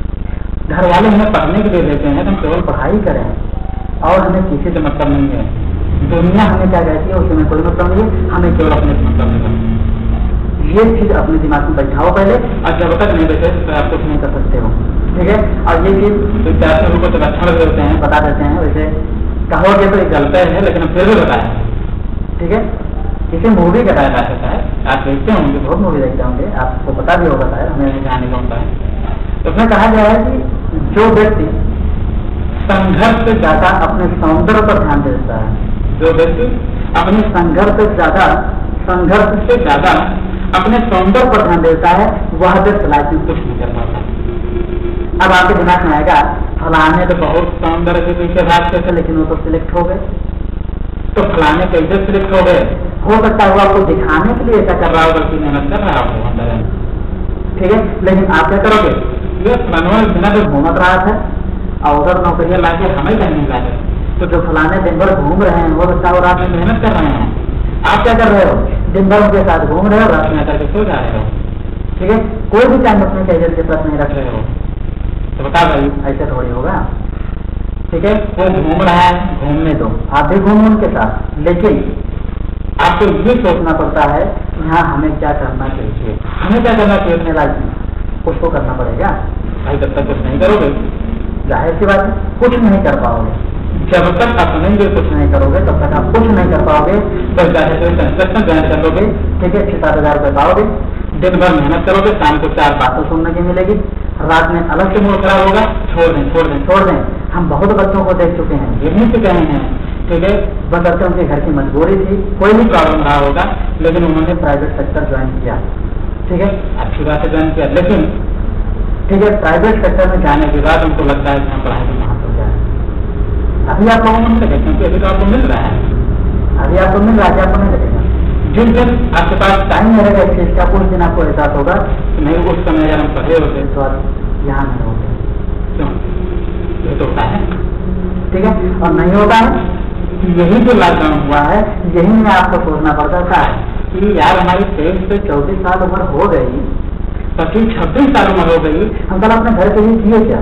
घर वाले हमें पढ़ने के लिए देते हैं, हम केवल पढ़ाई करें, और हमें किसी से मतलब नहीं है। दुनिया हमें क्या कहती है उससे हमें कोई मतलब नहीं है, हमें केवल अपने से मतलब नहीं। ये चीज अपने दिमाग में बैठाओ पहले, और जब तक नहीं बैठे तो आप कुछ नहीं कर सकते हो। ठीक है, और ये चीज विद्यार्थियों को जब अच्छा लग देते हैं, बता देते हैं, वैसे कहोगे तो एक गलत है, लेकिन हम फिर भी बताएं। ठीक है, इसे मूवी बताया जा सकता है, आप देखते होंगे, बहुत मूवी देखते होंगे, आपको पता भी होगा शायद, हमें जाने का होता है। उसमें कहा गया है कि जो व्यक्ति संघर्ष से ज्यादा अपने सौंदर्य पर ध्यान देता है, जो व्यक्ति अपने संघर्ष से ज्यादा अपने सौंदर्य पर ध्यान देता है, वह व्यक्ति लाइफ में कुछ नहीं कर पाता। अब आपके दिमाग में आएगा फलाने तो बहुत सौंदर्य के पीछे भागते थे लेकिन वो तो सिलेक्ट हो गए, तो फलाने कैसे सिलेक्ट हो गए? हो सकता है वो आपको दिखाने के लिए ऐसा कर रहा होगा कि मेहनत कर रहा हो अंदर, ठीक है। लेकिन आप क्या करोगे? ये फलाना बिना तो घूमत रहा था और उधर नौकरियां लाके हमें कहने लगे, तो जो फलाने दिन भर घूम रहे हैं वो बच्चा और रात में मेहनत कर रहे हैं, आप क्या कर रहे हो? दिन भर उनके साथ घूम रहे हो, रात में आकर के सो जा रहे हो, ठीक है। कोई भी टाइम अपने कैरियर के पास नहीं रख रहे हो, तो बता भाई ऐसे थोड़ी होगा, ठीक है। वो घूम रहा है, घूमने दो, आप भी घूमो उनके साथ, लेकिन आपको ये सोचना पड़ता है यहाँ हमें क्या करना चाहिए, हमें क्या करना चाहिए अपने लाइफ में, कुछ तो करना पड़ेगा भाई। जब तक कुछ नहीं करोगे, जाहिर सी बात है कुछ नहीं कर पाओगे। जब तक अपने लिए कुछ नहीं करोगे तब तक आप कुछ नहीं कर पाओगे। बस जाहिर से कंस्ट्रक्शन ज्वाइन कर लोगे, ठीक है, 6-7 हज़ार पाओगे, दिन भर मेहनत करोगे, शाम को 4 बातें सुनने की मिलेगी, रात में अलग से मूड खराब होगा, छोड़ दें छोड़ दें छोड़ दें। हम बहुत बच्चों को देख चुके हैं, यही से कहे हैं, ठीक है। बस अक्सर उनके घर की मजबूरी थी, कोई भी प्रॉब्लम रहा होगा, लेकिन उन्होंने प्राइवेट सेक्टर ज्वाइन किया, ठीक है, अच्छी बात है ज्वाइन किया, लेकिन ठीक है प्राइवेट सेक्टर में जाने के बाद उनको लगता है कि पढ़ाई में महत्व क्या है। अभी आप लोगों में लगे, क्योंकि अभी तो आपको मिल रहा है, अभी आपको मिल रहा है, आपको नहीं लगेगा। जिस दिन आपके पास टाइम नहीं रहेगा इस चीज का, उस दिन आपको एहसास होगा कि नहीं उस समय अगर हम पढ़े होते तो आज यहाँ नहीं होते। क्यों? ये तो होता है, ठीक है, और नहीं होता है। यही जो लॉकडाउन हुआ है, यही में आपको सोचना पड़ता था कि यार हमारी 23 से 34 साल उम्र हो गई, 25-26 साल उम्र हो गई, हम कल अपने घर के लिए किए क्या?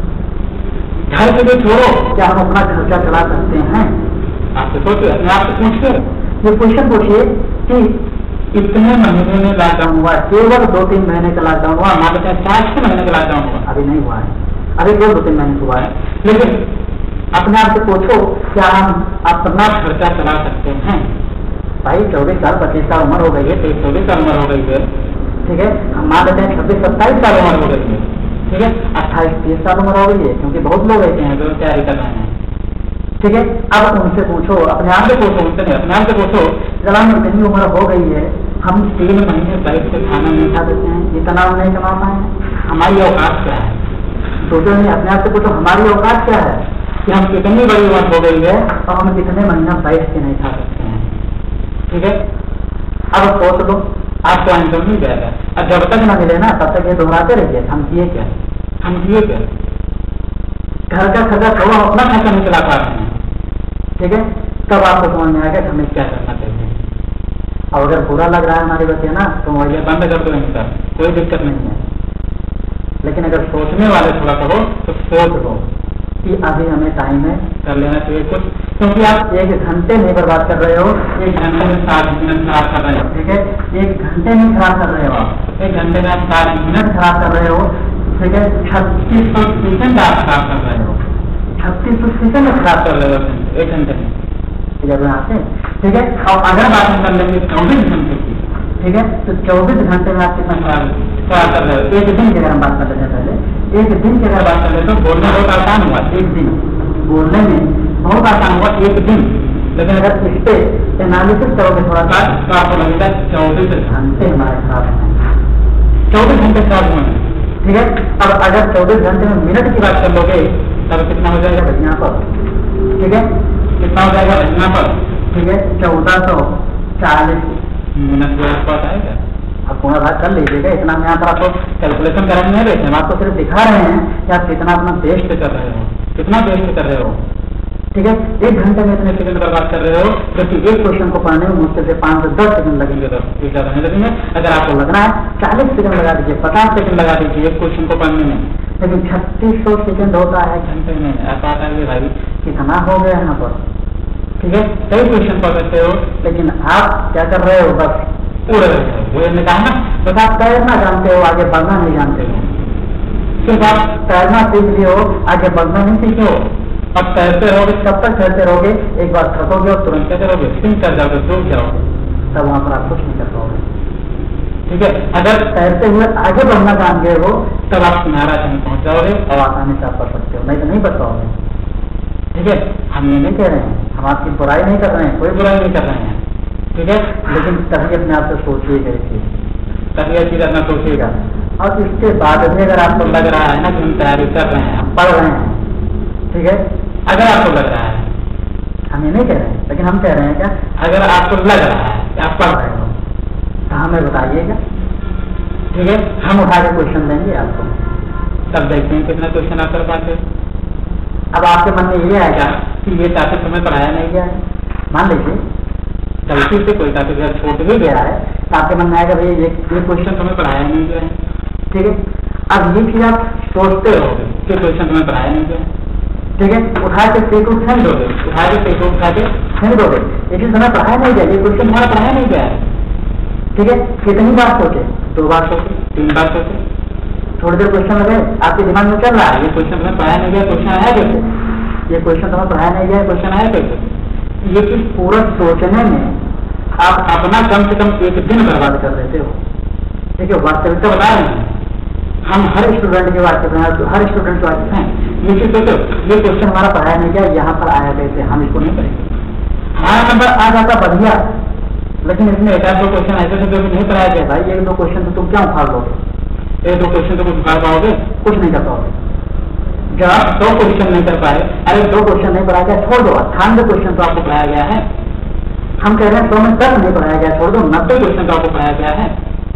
घर के लिए छोड़ो, क्या हम अपना खर्चा चला सकते हैं? आपसे सोचिए, अपने आप से पूछिए, ये क्वेश्चन पूछिए कि इतने महीने में लॉकडाउन हुआ, केवल 2-3 महीने का लॉकडाउन हुआ, मान लेते हैं 4-6 महीने का लॉकडाउन हुआ, अभी नहीं हुआ है, अभी केवल 2-3 महीने हुआ है, लेकिन अपने आप से पूछो क्या हम अपना खर्चा चला सकते हैं? भाई 24 साल 25 साल उम्र हो गई है, 23-24 साल उम्र हो गई है, ठीक है, हम मान लेते हैं 26-27 साल उम्र हो गई है, ठीक है, 28-30 साल उम्र हो गई है, क्योंकि बहुत लोग ऐसे हैं जो तैयारी कर रहे हैं, ठीक है। अब उनसे पूछो, अपने आप से पूछो, उनसे नहीं, अपने आप से पूछो, चला इतनी उम्र हो गई है, हम 3 महीने बैठ के खाना नहीं खा सकते हैं, इतना नहीं कमा पाए, हमारी औकात क्या है? सोचो नहीं, अपने आप से पूछो हमारी औकात क्या है कि हम कितनी बड़ी उम्र हो गई है और हम कितने महीना बैठ के नहीं खा सकते हैं, ठीक है। अब सोच लो, आपको आंसर मिल जाएगा, और जब तक न मिले ना तब तक ये दोहराते रहिए, हम किए क्या, हम किए क्या? घर का खर्चा छोड़ो, अपना खर्चा नहीं चला पा रहे हैं, ठीक है, तब आपको समझ में आएगा हमें क्या करना चाहिए। और अगर बुरा लग रहा है हमारी बच्चे ना, तो मोबाइल बंद कर दो, इनका कोई दिक्कत नहीं है। लेकिन अगर सोचने वाले थोड़ा कहो तो सोच लो कि अभी हमें टाइम है, कर लेना चाहिए कुछ, क्योंकि आप 1 घंटे नहीं बर्बाद कर रहे हो, 1 घंटे में 7 मिनट खराब कर रहे हो, ठीक है, 1 घंटे नहीं खराब कर रहे हो आप, 1 घंटे में आप 7 मिनट खराब कर रहे हो, ठीक है, 3600 सेकंड आप खराब कर रहे हो, 3600 सेकंड खराब कर रहे हो 1 घंटे में, यहाँ से, ठीक है। और अगर बात हम कर लेंगे 24 घंटे की, ठीक है, तो 24 घंटे में आप कितना खराब कर रहे हो? 1 दिन की अगर हम बात कर लेते हैं, पहले 1 दिन की अगर बात कर लेते तो बोलना बहुत आसान हुआ, 1 दिन बोलने में बहुत आसान हुआ 1 दिन, लेकिन अगर इस पे एनालिसिस करोगे थोड़ा सा तो आपको लगेगा 24 घंटे हमारे खराब हैं, 24 घंटे खराब हुए हैं, ठीक है। अब अगर 24 घंटे में मिनट की बात कर लोगे तब कितना हो जाएगा यहाँ पर, ठीक है, कितना हो जाएगा यहाँ पर, ठीक है, 1440 मिनट के आसपास आएगा। आप पूरा भाग कर लीजिएगा, इतना हम यहाँ पर आपको कैलकुलेशन कराने नहीं बैठे, हम आपको सिर्फ दिखा रहे हैं कि आप कितना अपना बेस्ट कर रहे हो, कितना बेस्ट कर रहे हो, ठीक है। 1 घंटे में इतने सेकंड बर्बाद कर रहे हो, जबकि एक क्वेश्चन को पढ़ने में मुश्किल से 5 से 10 सेकंड लगेंगे, 10 ज़्यादा नहीं लगेंगे। अगर आपको लगना है 40 सेकंड लगा दीजिए, 50 सेकंड लगा दीजिए एक क्वेश्चन को पढ़ने में, लेकिन 3600 सेकंड होता है घंटे में। आप बताइए भाई कितना हो गया यहाँ पर, ठीक है। कई क्वेश्चन पढ़ सकते हो, लेकिन आप क्या कर रहे हो, बस उड़ रहे हो। वो ने कहा ना, बस आप तैरना जानते हो, आगे बढ़ना नहीं जानते हो। सिर्फ आप तैरना सीख लिए हो, आगे बढ़ना नहीं सीखे हो। अब तैरते रहोगे, कब तक तैरते रहोगे, एक बार थकोगे और तुरंत क्या करोगे, स्विम कर जाओगे, डूब जाओगे, तब वहां पर आप कुछ नहीं कर पाओगे, ठीक है। अगर तैरते हुए आगे बढ़ना जान गए हो तब आप किनारा कहीं पहुंच जाओगे और आसानी से आप बढ़ सकते हो, नहीं तो नहीं बढ़ पाओगे, ठीक है। हम ये नहीं कह रहे हैं, हम आपकी बुराई नहीं कर रहे हैं, कोई बुराई नहीं कर रहे हैं, ठीक है, लेकिन तभी अपने आप से सोचिएगा, तभी ये चीज अपना सोचिएगा। और इसके बाद भी अगर आपको लग रहा है ना कि हम तैयारी कर रहे हैं, हम पढ़ रहे हैं, ठीक है, अगर आपको लग रहा है, हम ये नहीं कह रहे हैं, लेकिन हम कह रहे हैं क्या, अगर आपको लग रहा है कि आप पढ़ रहे हो तो हमें बताइएगा, ठीक है, हम उठा के क्वेश्चन देंगे आपको, तब देखते हैं कितना क्वेश्चन आप कर पाते। अब आपके मन में ये आएगा कि ये टॉपिक हमें पढ़ाया नहीं गया है, मान लीजिए गलती से कोई टॉपिक अगर छूट भी गया है तो आपके मन में आएगा भाई ये क्वेश्चन हमें पढ़ाया नहीं गया है, ठीक है। अब ये चीज आप सोचते हो कि क्वेश्चन हमें पढ़ाया नहीं गया, ठीक है, उठा के पेट उठ फेंक दोगे, उठा के पेट उठा के फेंक दोगे, ये चीज हमें पढ़ाया नहीं गया, ये क्वेश्चन हमारा पढ़ाया नहीं गया है, ठीक है। कितनी बार सोचे, 2 बार सोचे, 3 बार सोचे, थोड़ी देर क्वेश्चन लगे, आपके दिमाग में चल रहा है ये क्वेश्चन हमें पढ़ाया नहीं गया, क्वेश्चन आया कैसे, ये क्वेश्चन हमें पढ़ाया नहीं गया, क्वेश्चन आया कैसे। ये चीज पूरा सोचने में आप अपना कम से कम 1 दिन बर्बाद कर देते हो, ठीक है। वास्तविकता बता रहे हैं, हम हर स्टूडेंट के वाकिफ हैं, हर स्टूडेंट के वाकिफ हैं, ये चीज सोचो ये क्वेश्चन हमारा पढ़ाया नहीं गया, यहाँ पर आया कैसे, हम इसको नहीं करेंगे। हमारा नंबर आ जाता बढ़िया, लेकिन इसमें 1-2 क्वेश्चन ऐसे थे जो नहीं पढ़ाया गया, भाई 1-2 क्वेश्चन तो तुम क्या उखाड़ लोगे, 1-2 क्वेश्चन तो कुछ उखाड़ पाओगे, कुछ नहीं कर पाओगे। जब आप 2 क्वेश्चन नहीं कर पाए, अरे 2 क्वेश्चन नहीं पढ़ाया गया, छोड़ दो, 98 क्वेश्चन तो आपको पढ़ाया गया है। हम कह रहे हैं 100 में 10 नहीं पढ़ाया गया, छोड़ दो, 90 क्वेश्चन तो आपको पढ़ाया गया है,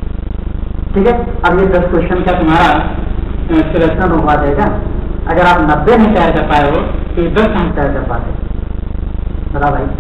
ठीक है। अब ये 10 क्वेश्चन का तुम्हारा सिलेक्शन होगा देगा, अगर आप 90 नहीं तैयार कर पाए हो तो ये 10 हम तैयार कर पाते, बता भाई।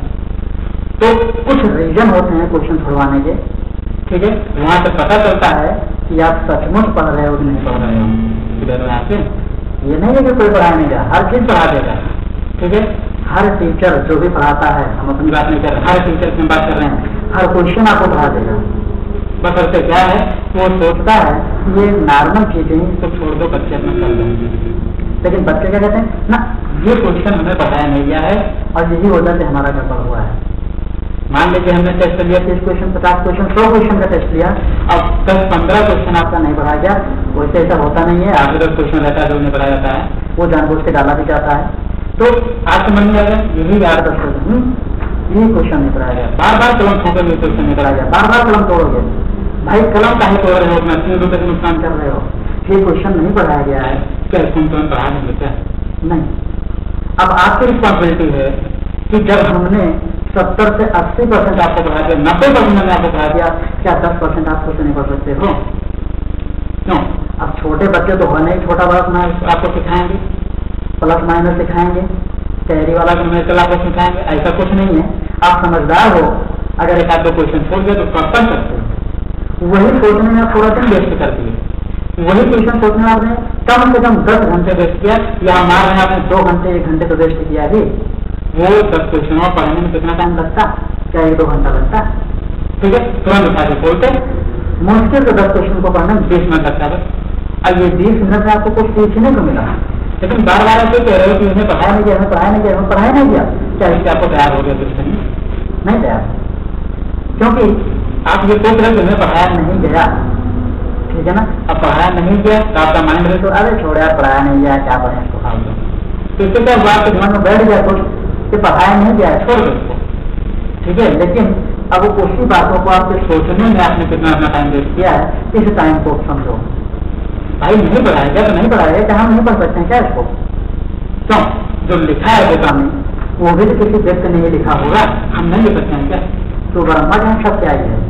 तो कुछ रीजन होते हैं क्वेश्चन छुड़वाने के, ठीक है, वहां से पता चलता है कि आप सचमुच पढ़ रहे हो कि नहीं पढ़ रहे हो। इधर यहाँ पे ये नहीं है कि कोई पढ़ा नहीं गया, हर चीज पढ़ा देगा, ठीक है। हर टीचर जो भी पढ़ाता है, हम अपनी बात नहीं कर रहे, हर टीचर की बात कर रहे हैं, हर क्वेश्चन आपको पढ़ा देगा। बस अर्थ क्या है, वो सोचता है कि ये नॉर्मल चीजें तो छोड़ दो, बच्चे अपना कर देंगे, लेकिन बच्चे क्या कहते हैं ना, ये क्वेश्चन हमें पढ़ाया नहीं गया है और यही वजह से हमारा गड़बड़ हुआ है। मान लीजिए हमने टेस्ट लिया 30 क्वेश्चन, 50 क्वेश्चन, 100 क्वेश्चन का टेस्ट लिया, अब 10-15 क्वेश्चन आपका नहीं पढ़ाया गया, वैसे ऐसा होता नहीं है, आगे 10 क्वेश्चन रहता है जो नहीं पढ़ाया जाता है, वो जानबूझ के डाला भी जाता है। तो आपके मन में आएगा यही 8-10 क्वेश्चन, यही क्वेश्चन नहीं पढ़ाया गया, बार बार कलम ठोकर क्वेश्चन नहीं पढ़ाया गया, बार बार कलम तोड़ोगे, भाई कलम काहे तोड़ रहे हो, अपना 3 रुपए का नुकसान कर रहे हो, ये क्वेश्चन नहीं पढ़ाया गया है, क्या तुम पढ़ा देंगे क्या, नहीं। अब आपकी रिस्पॉन्सिबिलिटी है कि जब हमने 70 से 80% आपको पढ़ा दिया, 90% मैंने आपको पढ़ा दिया, क्या 10% आप खुद नहीं पढ़ सकते हो, क्यों। अब छोटे बच्चे तो हो नहीं, छोटा बड़ा आपको सिखाएंगे, प्लस माइनस सिखाएंगे, तैयारी वाला न्यूमेरिकल आपको सिखाएंगे, ऐसा कुछ नहीं है। आप समझदार हो, अगर 1-2 क्वेश्चन छोड़ गए तो आप पढ़ सकते हो। वही सोचने में थोड़ा दिन वेस्ट कर दिए, वही क्वेश्चन सोचने में आपने कम से कम 10 घंटे वेस्ट किया, या मान रहे हैं आपने 2 घंटे 1 घंटे तो वेस्ट किया ही, वो 10 क्वेश्चन और पढ़ने में कितना टाइम लगता, क्या 1-2 घंटा लगता, ठीक है। तुरंत उठा के बोलते, मुश्किल से 10 क्वेश्चन को पढ़ने में 20 मिनट लगता है। अब ये 20 मिनट में आपको कुछ सीखने को मिला, लेकिन बार बार आप कह रहे हो कि उसने पढ़ाया नहीं गया, हमें पढ़ाया नहीं गया, हमें पढ़ाया नहीं गया, क्या इससे आपको तैयार हो गया, नहीं तैयार, क्योंकि आप ये सोच रहे हैं पढ़ाया नहीं गया, ठीक है ना। अब पढ़ाया नहीं गया तो आपका माइंड रहे तो अरे छोड़ यार, पढ़ाया नहीं गया, क्या पढ़े इसको, खाओ दो, तो इससे क्या हुआ, आपके दिमाग में बैठ गया कुछ कि पढ़ाया नहीं गया, छोड़ दो इसको, ठीक है। लेकिन अब उसी बातों को आपके सोचने में आपने कितना अपना टाइम वेस्ट किया है, इस टाइम को समझो, भाई नहीं पढ़ाएगा तो नहीं पढ़ाएगा, क्या हम नहीं पढ़ सकते हैं क्या इसको, क्यों, जो लिखा है वो काम वो भी तो किसी व्यक्ति ने ये लिखा होगा, हम नहीं लिख सकते हैं क्या, तो ब्रह्मा जहाँ शब्द क्या है,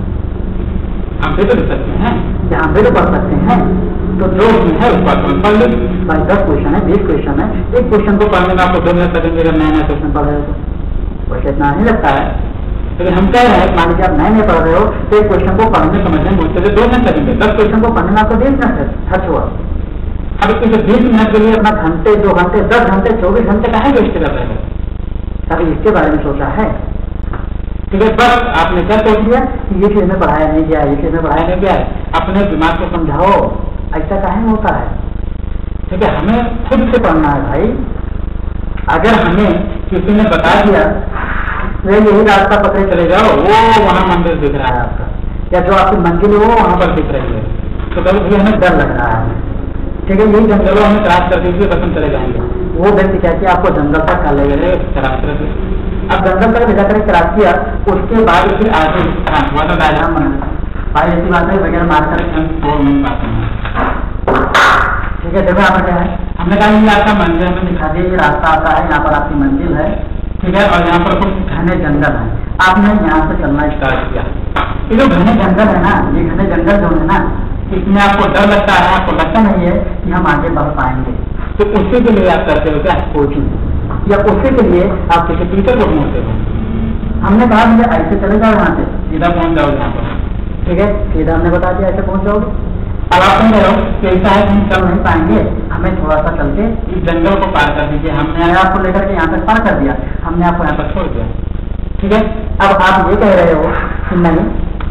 हम भी तो लिख सकते हैं, हम भी तो पढ़ सकते हैं, तो जो है उसको पढ़ लो। भाई 10 क्वेश्चन है, 20 क्वेश्चन है, एक क्वेश्चन को पढ़ने में आपको 2 मिनट लगेंगे, अगर नया क्वेश्चन पढ़ रहे हो तो वैसे इतना नहीं लगता है, लेकिन हम कह रहे हैं मान लीजिए आप नए पढ़ रहे हो तो एक क्वेश्चन को पढ़ने समझने में मुझसे 2 मिनट लगेंगे, 10 क्वेश्चन को पढ़ने में आपको 20 मिनट खर्च हुआ। अब इसे 20 मिनट के लिए अपना घंटे 2 घंटे 10 घंटे 24 घंटे कहाँ वेस्ट कर रहे हो, कभी इसके बारे में सोचा है, ठीक है। बस आपने क्या सोच लिया कि ये चीज में पढ़ाया नहीं गया, ये चीज में पढ़ाया नहीं गया, अपने दिमाग को समझाओ, ऐसा काहे होता है, ठीक है। हमें खुद से पढ़ना है भाई, अगर हमें किसी ने बता दिया यही रास्ता पकड़े चले जाओ, वो वहाँ मंदिर दिख रहा है आपका, या जो आपकी मंजिल है वो वहाँ पर दिख रही है, तो कभी भी हमें डर लग रहा है, ठीक है। यही जंगलों हमें क्रॉस कर दीजिए, बस हम चले जाएंगे, वो व्यक्ति कहती है आपको जंगल तक कर ले गए क्रॉस कर दे, अब जंगल तक ले जाकर क्रॉस किया, उसके बाद फिर आगे हुआ तो डायग्राम बना, भाई ऐसी बात है वगैरह मार कर छोड़ नहीं पाते हैं, है, देखो यहाँ पर क्या है, हमने कहा ये आपका मंदिर में दिखा दिया, ये रास्ता आता है, यहाँ पर आपकी मंजिल है, ठीक है, और यहाँ पर कुछ घने जंगल है। आपने यहाँ से चलना स्टार्ट किया, ये जो घने जंगल है ना, ये घने जंगल जो है ना, इसमें आपको डर लगता है, आपको लगता नहीं है कि हम आगे बढ़ पाएंगे, तो उसी के लिए आप करते हो क्या कोचिंग, या उसी के लिए आप किसी टीचर को ढूंढते हो। हमने कहा मुझे ऐसे चले जाओ, यहाँ से सीधा पहुंच जाओ यहाँ पर, ठीक है, सीधा हमने बता दिया ऐसे पहुंच जाओगे। अब आप कह रहे हो कि ऐसा है हम चल नहीं पाएंगे, हमें थोड़ा सा चल के इस जंगल को पार कर दीजिए। हमने आपको लेकर के यहाँ तक पार कर दिया, हमने आपको यहाँ पर छोड़ दिया, ठीक है। अब आप ये कह रहे हो कि नहीं,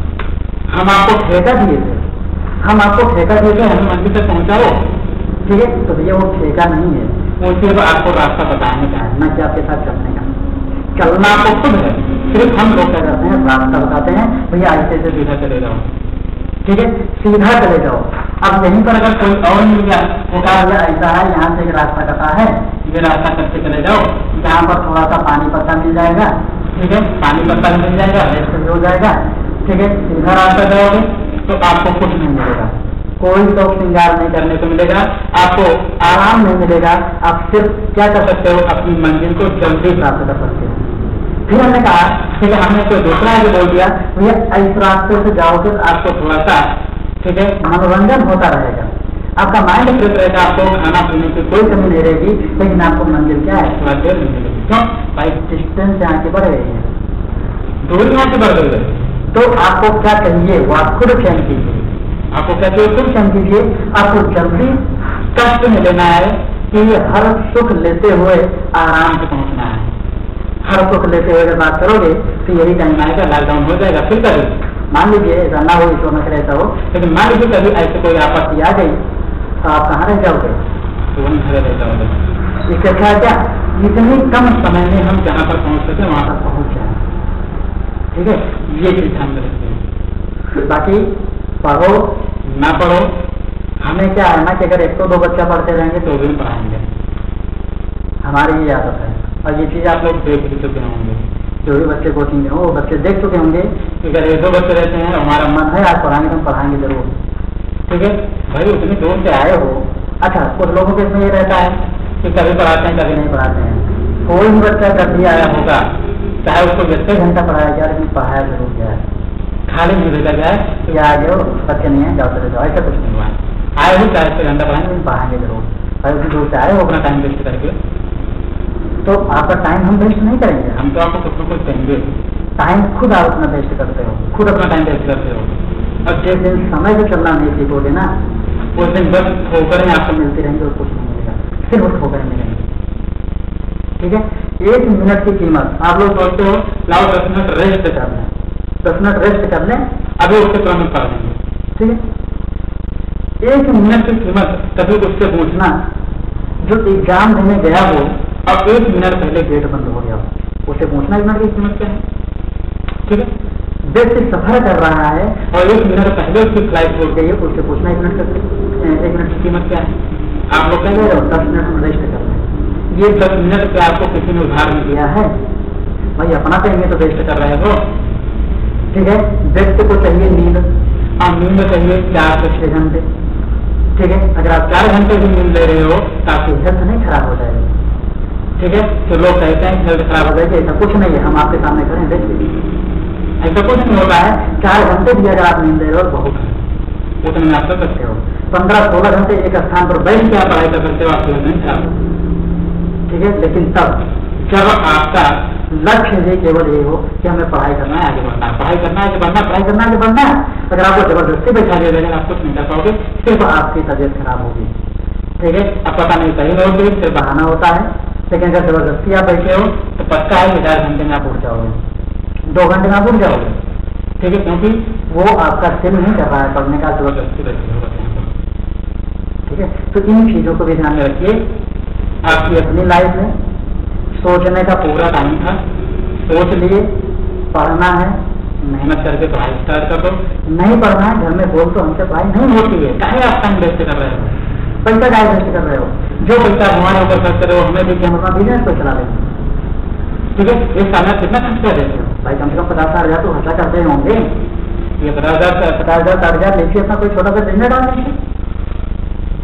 हम आपको ठेका दिए थे, हम आपको ठेका दिए थे, हमें मंदिर तक पहुँचाओ, ठीक है। तो भैया वो ठेका नहीं है, वो सिर्फ आपको रास्ता बताने का है, न कि आपके साथ चलने का। चलना आपको खुद है, सिर्फ हम लोग क्या करते हैं, रास्ता बताते हैं, भैया ऐसे से सीधा चले जाओ, ठीक है, सीधा चले जाओ। अब यहीं पर अगर कोई और मिल गया, वो कहा भैया ऐसा है, यहाँ से एक रास्ता कटा है, ये रास्ता करके चले जाओ, जहाँ पर थोड़ा सा पानी पत्ता मिल जाएगा, ठीक है, पानी पत्ता मिल जाएगा, रेस्ट भी हो जाएगा, ठीक है। सीधा रास्ता जाओगे तो आपको कुछ नहीं मिलेगा, कोई शौक श्रृंगार नहीं करने को मिलेगा, आपको आराम नहीं मिलेगा, आप सिर्फ क्या कर सकते हो, अपनी मंजिल को जल्दी प्राप्त कर सकते हो। फिर हमने कहा, ठीक है, हमने कोई दूसरा आगे बोल दिया, भैया इस रास्ते से जाओगे तो आपको थोड़ा सा, ठीक है, मनोरंजन होता रहेगा, आपका माइंड फ्रेश रहेगा, आपको खाना पीने की कोई कमी नहीं रहेगी, लेकिन आपको मंजिल क्या है, थोड़ा देर नहीं मिलेगी। क्यों भाई, डिस्टेंस यहाँ की बढ़ रही है, दूरी यहाँ से बढ़ रही है, तो आपको क्या चाहिए वो आप खुद चयन कीजिए, आपको क्या चाहिए खुद चयन कीजिए। आपको जल्दी कष्ट में लेना है कि हर सुख लेते हुए आराम से पहुंचना है। हर सुख लेते हुए अगर बात करोगे तो यही टाइम आएगा, लॉकडाउन हो जाएगा, फिर कभी मान लीजिए ऐसा ना हो, ईश्वर न करे ऐसा हो, लेकिन मान लीजिए कभी ऐसे कोई आपत्ति आ गई तो आप कहाँ रह जाओगे, तो वहीं खड़े रह जाओगे। इससे अच्छा क्या, इतनी कम समय में हम जहाँ पर पहुँच सके वहाँ पर पहुँच जाए, ठीक है, ये भी ध्यान में रखिए। बाकी पढ़ो ना पढ़ो, हमें क्या है ना कि अगर 102 बच्चा पढ़ते रहेंगे तो भी पढ़ाएंगे, हमारी ये आदत है। और ये चीज़ आप लोग देख भी चुके होंगे, जो भी बच्चे कोचिंग में हो वो बच्चे देख चुके होंगे कि अगर 1-2 बच्चे रहते हैं और हमारा मन है आज पढ़ाएंगे तो हम पढ़ाएंगे जरूर, ठीक है। भाई उतनी दूर से आए हो, अच्छा कुछ लोगों के इसमें ये रहता है कि कभी पढ़ाते हैं कभी नहीं पढ़ाते हैं। कोई भी बच्चा जब भी आया होगा, चाहे उसको 6 घंटा पढ़ाया गया, लेकिन पढ़ाया जरूर गया है, खाली नहीं भेजा गया है कि आ जाओ बच्चे नहीं है जाओ चले जाओ, ऐसा कुछ नहीं हुआ है। आए हो चाहे 6 घंटा पढ़ाएंगे, लेकिन पढ़ाएंगे जरूर। भाई उतनी दूर से आए हो अपना टाइम वेस्ट करके, तो आपका टाइम हम वेस्ट नहीं करेंगे, हम तो आपको कुछ न कुछ देंगे। टाइम खुद आप अपना वेस्ट करते हो, खुद अपना टाइम वेस्ट करते हो, और जिस दिन समय से चलना नहीं सीखोगे ना, उस दिन बस ठोकरें आपको मिलती रहेंगी और कुछ नहीं मिलेगा, सिर्फ ठोकरें मिलेंगी, ठीक है। 1 मिनट की कीमत, आप लोग सोचते हो लाओ 10 मिनट रेस्ट कर लें, 10 मिनट रेस्ट कर लें, अभी उसके तुरंत पढ़ लेंगे, ठीक है। 1 मिनट की कीमत कभी उससे पूछना जो एग्जाम देने गया हो और 1 मिनट पहले गेट बंद हो गया, उससे पूछना 1 मिनट की कीमत क्या है, ठीक है। व्यक्ति सफर कर रहा है और 1 मिनट पहले उसकी फ्लाइट छूट गई है, उससे पूछना 1 मिनट की कीमत क्या है। आप लोग कह रहे हो 10 मिनट में रेस्ट कर रहे, ये 10 मिनट पे आपको किसी ने उधार में दिया है, भाई अपना कहेंगे तो वेस्ट कर रहे हो, ठीक है। व्यक्ति को चाहिए नींद, और नींद चाहिए 4 से 6 घंटे, ठीक है। अगर आप 4 घंटे की नींद ले रहे हो तो आपकी हेल्थ नहीं खराब हो जाएगी, ठीक है। तो लोग कहते हैं हेल्थ खराब हो जाएगी, ऐसा कुछ नहीं है, हम आपके सामने करें देखिए, ऐसा कुछ नहीं होता है। 4 घंटे भी अगर आप नींद ले रहे हो बहुत है, उतने में आप कर सकते हो। 15-16 घंटे एक स्थान पर बैठ के आप पढ़ाई कर सकते हो, आपकी हेल्थ नहीं खराब, ठीक है। लेकिन तब जब आपका लक्ष्य ये केवल ये हो कि हमें पढ़ाई करना है, आगे बढ़ना है, पढ़ाई करना है, आगे बढ़ना, पढ़ाई करना है, आगे बढ़ना है। अगर आपको जबरदस्ती बैठा दिया जाएगा आप कुछ नहीं कर पाओगे, सिर्फ आपकी तबीयत खराब होगी, ठीक है। अब पता नहीं सही रहोगे, सिर्फ बहाना होता है, लेकिन अगर जबरदस्ती आप बैठे हो तो पक्का है कि 4 घंटे में आप उठ जाओगे, 2 घंटे में आप उठ जाओगे, ठीक है, क्योंकि वो आपका दिल नहीं कर रहा है पढ़ने का, जबरदस्ती बैठे हो, ठीक है। तो इन चीजों को भी ध्यान में रखिए। आपकी अपनी लाइफ में सोचने का पूरा टाइम था, सोच लिए पढ़ना है, मेहनत करके पढ़ाई स्टार्ट कर दो। नहीं पढ़ना है, घर में बोल तो हमसे पढ़ाई नहीं होती है, चाहे आप टाइम वेस्ट कर रहे हो, पैसा चाहे वेस्ट कर रहे हो, जो पैसा हमारे ऊपर खर्च कर रहे हो, हमें भी हम अपना बिजनेस को चला लेंगे, ठीक है। एक साल में कितना खर्च कर देते हो भाई, कम से कम 50,000 तो खर्चा करते होंगे, ये 50,000 60,000 लेके अपना कोई छोटा सा बिजनेस डाल दीजिए,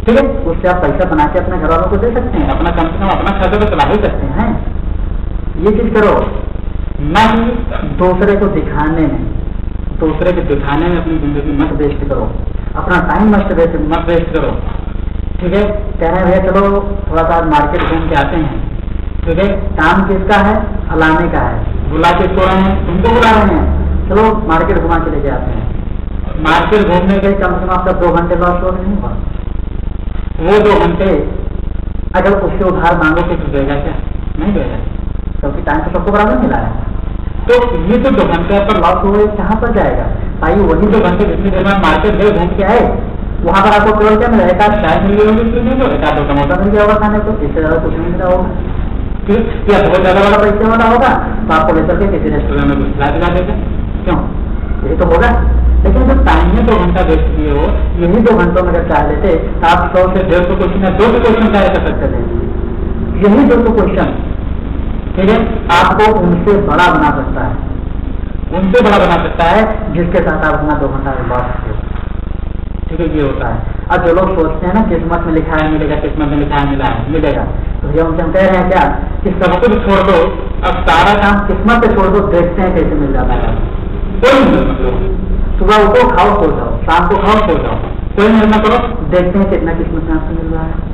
ठीक है, उससे आप पैसा बना के अपने घर वालों को दे सकते हैं, अपना कम से कम अपना खर्चा तो चला ही सकते हैं। ये चीज करो, ना दूसरे को दिखाने में, दूसरे को दिखाने में अपनी जिंदगी मत वेस्ट करो, अपना टाइम मत वेस्ट करो। ठीक है, कह रहे हैं भैया चलो थोड़ा सा मार्केट घूम के आते हैं। ठीक है, काम किसका है? फलाने का है, बुला के सो रहे हैं, तुमको बुला रहे हैं, चलो मार्केट घुमा के लेके आते हैं। मार्केट घूमने के कम से कम आपका 2 घंटे लॉस हो नहीं हुआ। वो 2 घंटे अगर उससे उधार मांगोगे तो देगा क्या? नहीं देगा, क्योंकि टाइम तो सबको बराबर मिला है। तो ये तो 2 घंटे पर लॉस हुए, कहाँ पर जाएगा भाई? वही 2 घंटे जितनी देर में मार्केट गए घूम के आए, वहाँ पर आपको केवल क्या मिला? एक आध चाय मिल गई होगी, तो एक आध 2 समोसा मिल गया होगा खाने को, इससे ज्यादा कुछ नहीं मिला होगा। या बहुत ज्यादा वाला पैसे वाला होगा तो आपको लेकर के किसी रेस्टोरेंट में कुछ दिला देते, क्यों? यही तो होगा। लेकिन जब टाइम में 2 घंटा वेस्ट किए हो, यही 2 घंटों में अगर चाह लेते तो आप 100 से 150 क्वेश्चन या 200 क्वेश्चन तैयार कर सकते थे। यही 200 क्वेश्चन, ठीक है, आपको उनसे बड़ा बना सकता है, उनसे बड़ा बना सकता है जिसके साथ आप अपना 2 घंटा बात करते हो। ठीक है, ये होता है। अब जो लोग सोचते हैं ना किस्मत में लिखा है मिलेगा, किस्मत में लिखा है मिलेगा, तो भैया उनसे हम कह रहे हैं क्या कि सब कुछ छोड़ दो, अब सारा काम किस्मत पे छोड़ दो, देखते हैं कैसे मिल जाता है। कोई मतलब सुबह उठो, खाओ, सो जाओ, शाम को खाओ, सो जाओ, कोई मेहनत करो, देखते हैं कितना किस्मत में आपको मिल रहा है।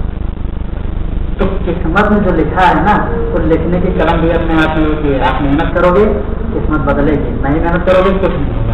तो किस्मत में जो लिखा है ना, वो लिखने की कलम भी अपने हाथ में होती है। आप मेहनत करोगे किस्मत बदलेगी, नहीं मेहनत करोगे कुछ नहीं होगा।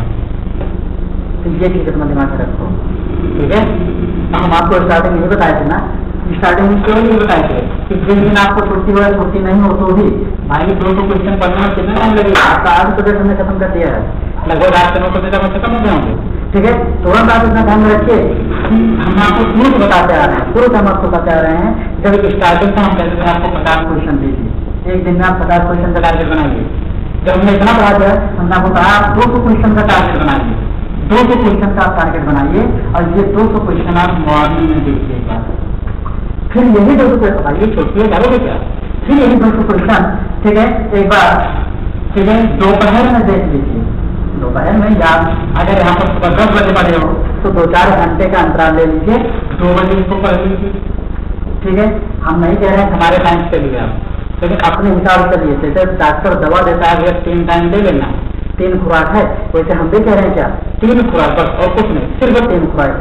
तो ये चीज अपना दिमाग में रखो। ठीक है, तो हम आपको स्टार्टिंग में बताए थे ना, स्टार्टिंग में क्यों नहीं बताए थे कि जिस दिन आपको छुट्टी हो या छुट्टी नहीं हो तो भी भाई 200 क्वेश्चन पढ़ने में कितना टाइम लगेगा? आपका 8 बजे हमने खत्म कर दिया है, लगभग 8 से 9 बजे तक खत्म हो जाएंगे। ठीक है, तुरंत आप इतना ध्यान रखिए। हम आपको शुरू से बताते आ रहे हैं, शुरू से हम आपको बताते आ रहे हैं। जब स्टार्टिंग से हम कहते थे आपको 50 क्वेश्चन दीजिए, एक दिन में आप 50 क्वेश्चन का टारगेट बनाइए। जब हमने इतना बढ़ा दिया, हमने आपको कहा 200 क्वेश्चन का टारगेट बनाइए, 200 क्वेश्चन का आप टारगेट बनाइए, और ये 200 क्वेश्चन आप मॉर्निंग में देखिए एक बार, फिर यही 200 क्वेश्चन आइए छोड़िए करोगे क्या? फिर यही 200 क्वेश्चन, ठीक है, एक बार, ठीक है, दोपहर में देख लीजिए। दोपहर में या अगर यहाँ पर सुबह 10 बजे पढ़े हो तो 2-4 घंटे का अंतराल ले लीजिए, 2 बजे इसको पढ़ लीजिए। ठीक है, हम नहीं कह रहे हैं हमारे टाइम से लिए आप, लेकिन अपने हिसाब से लिए। जैसे डॉक्टर दवा देता है 3 टाइम ले लेना, 3 खुराक है, वैसे हम भी कह रहे हैं क्या 3 खुराक बस, और कुछ नहीं, सिर्फ 3 खुराक।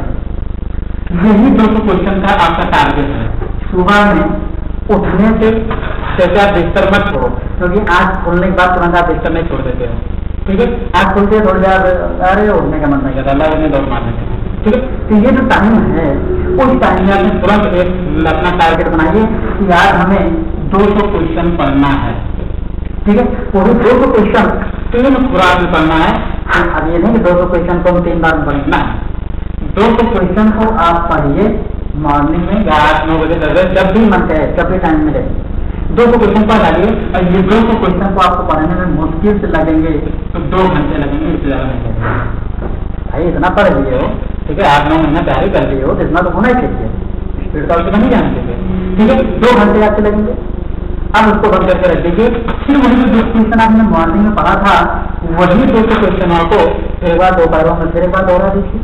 यही 200 क्वेश्चन का आपका टारगेट है। सुबह में उठने से जैसे आप बिस्तर मत छोड़ो, क्योंकि आँख खोलने के बाद तुरंत आप बिस्तर नहीं छोड़ देते हो। ठीक है, आँख खोलते थोड़ी देर, अरे उठने का मन नहीं करता, अल्लाह ने दौड़ मारने का। ठीक है, तो ये जो टाइम है, उस टाइम में आपने तुरंत अपना टारगेट बनाइए कि आज हमें 200 क्वेश्चन पढ़ना है। ठीक है, वही 200 क्वेश्चन 3 खुराक में पढ़ना है। अब ये नहीं कि 200 क्वेश्चन को हम 3 बार में पढ़ना है, 200 क्वेश्चन को आप पढ़िए मॉर्निंग में या 8-9 बजे, जब भी मन करे, जब भी टाइम मिले 200 क्वेश्चन पढ़ डालिए। और ये 200 क्वेश्चन को आपको पढ़ने में मुश्किल से लगेंगे तो 2 घंटे लगेंगे, इससे ज्यादा नहीं लगेंगे। भाई इतना पढ़ लिए हो, ठीक है, 8-9 महीना तैयारी कर लिए हो, तो इतना तो होना ही चाहिए, स्पीड का उसको नहीं जाना चाहिए। ठीक है, 2 घंटे आपसे लगेंगे। अब उसको बंद करके रख दीजिए। फिर वही जो क्वेश्चन आपने मॉर्निंग में पढ़ा था, वही 200 क्वेश्चन आपको एक बार दोपहरों में फिर एक बार दोहरा दीजिए,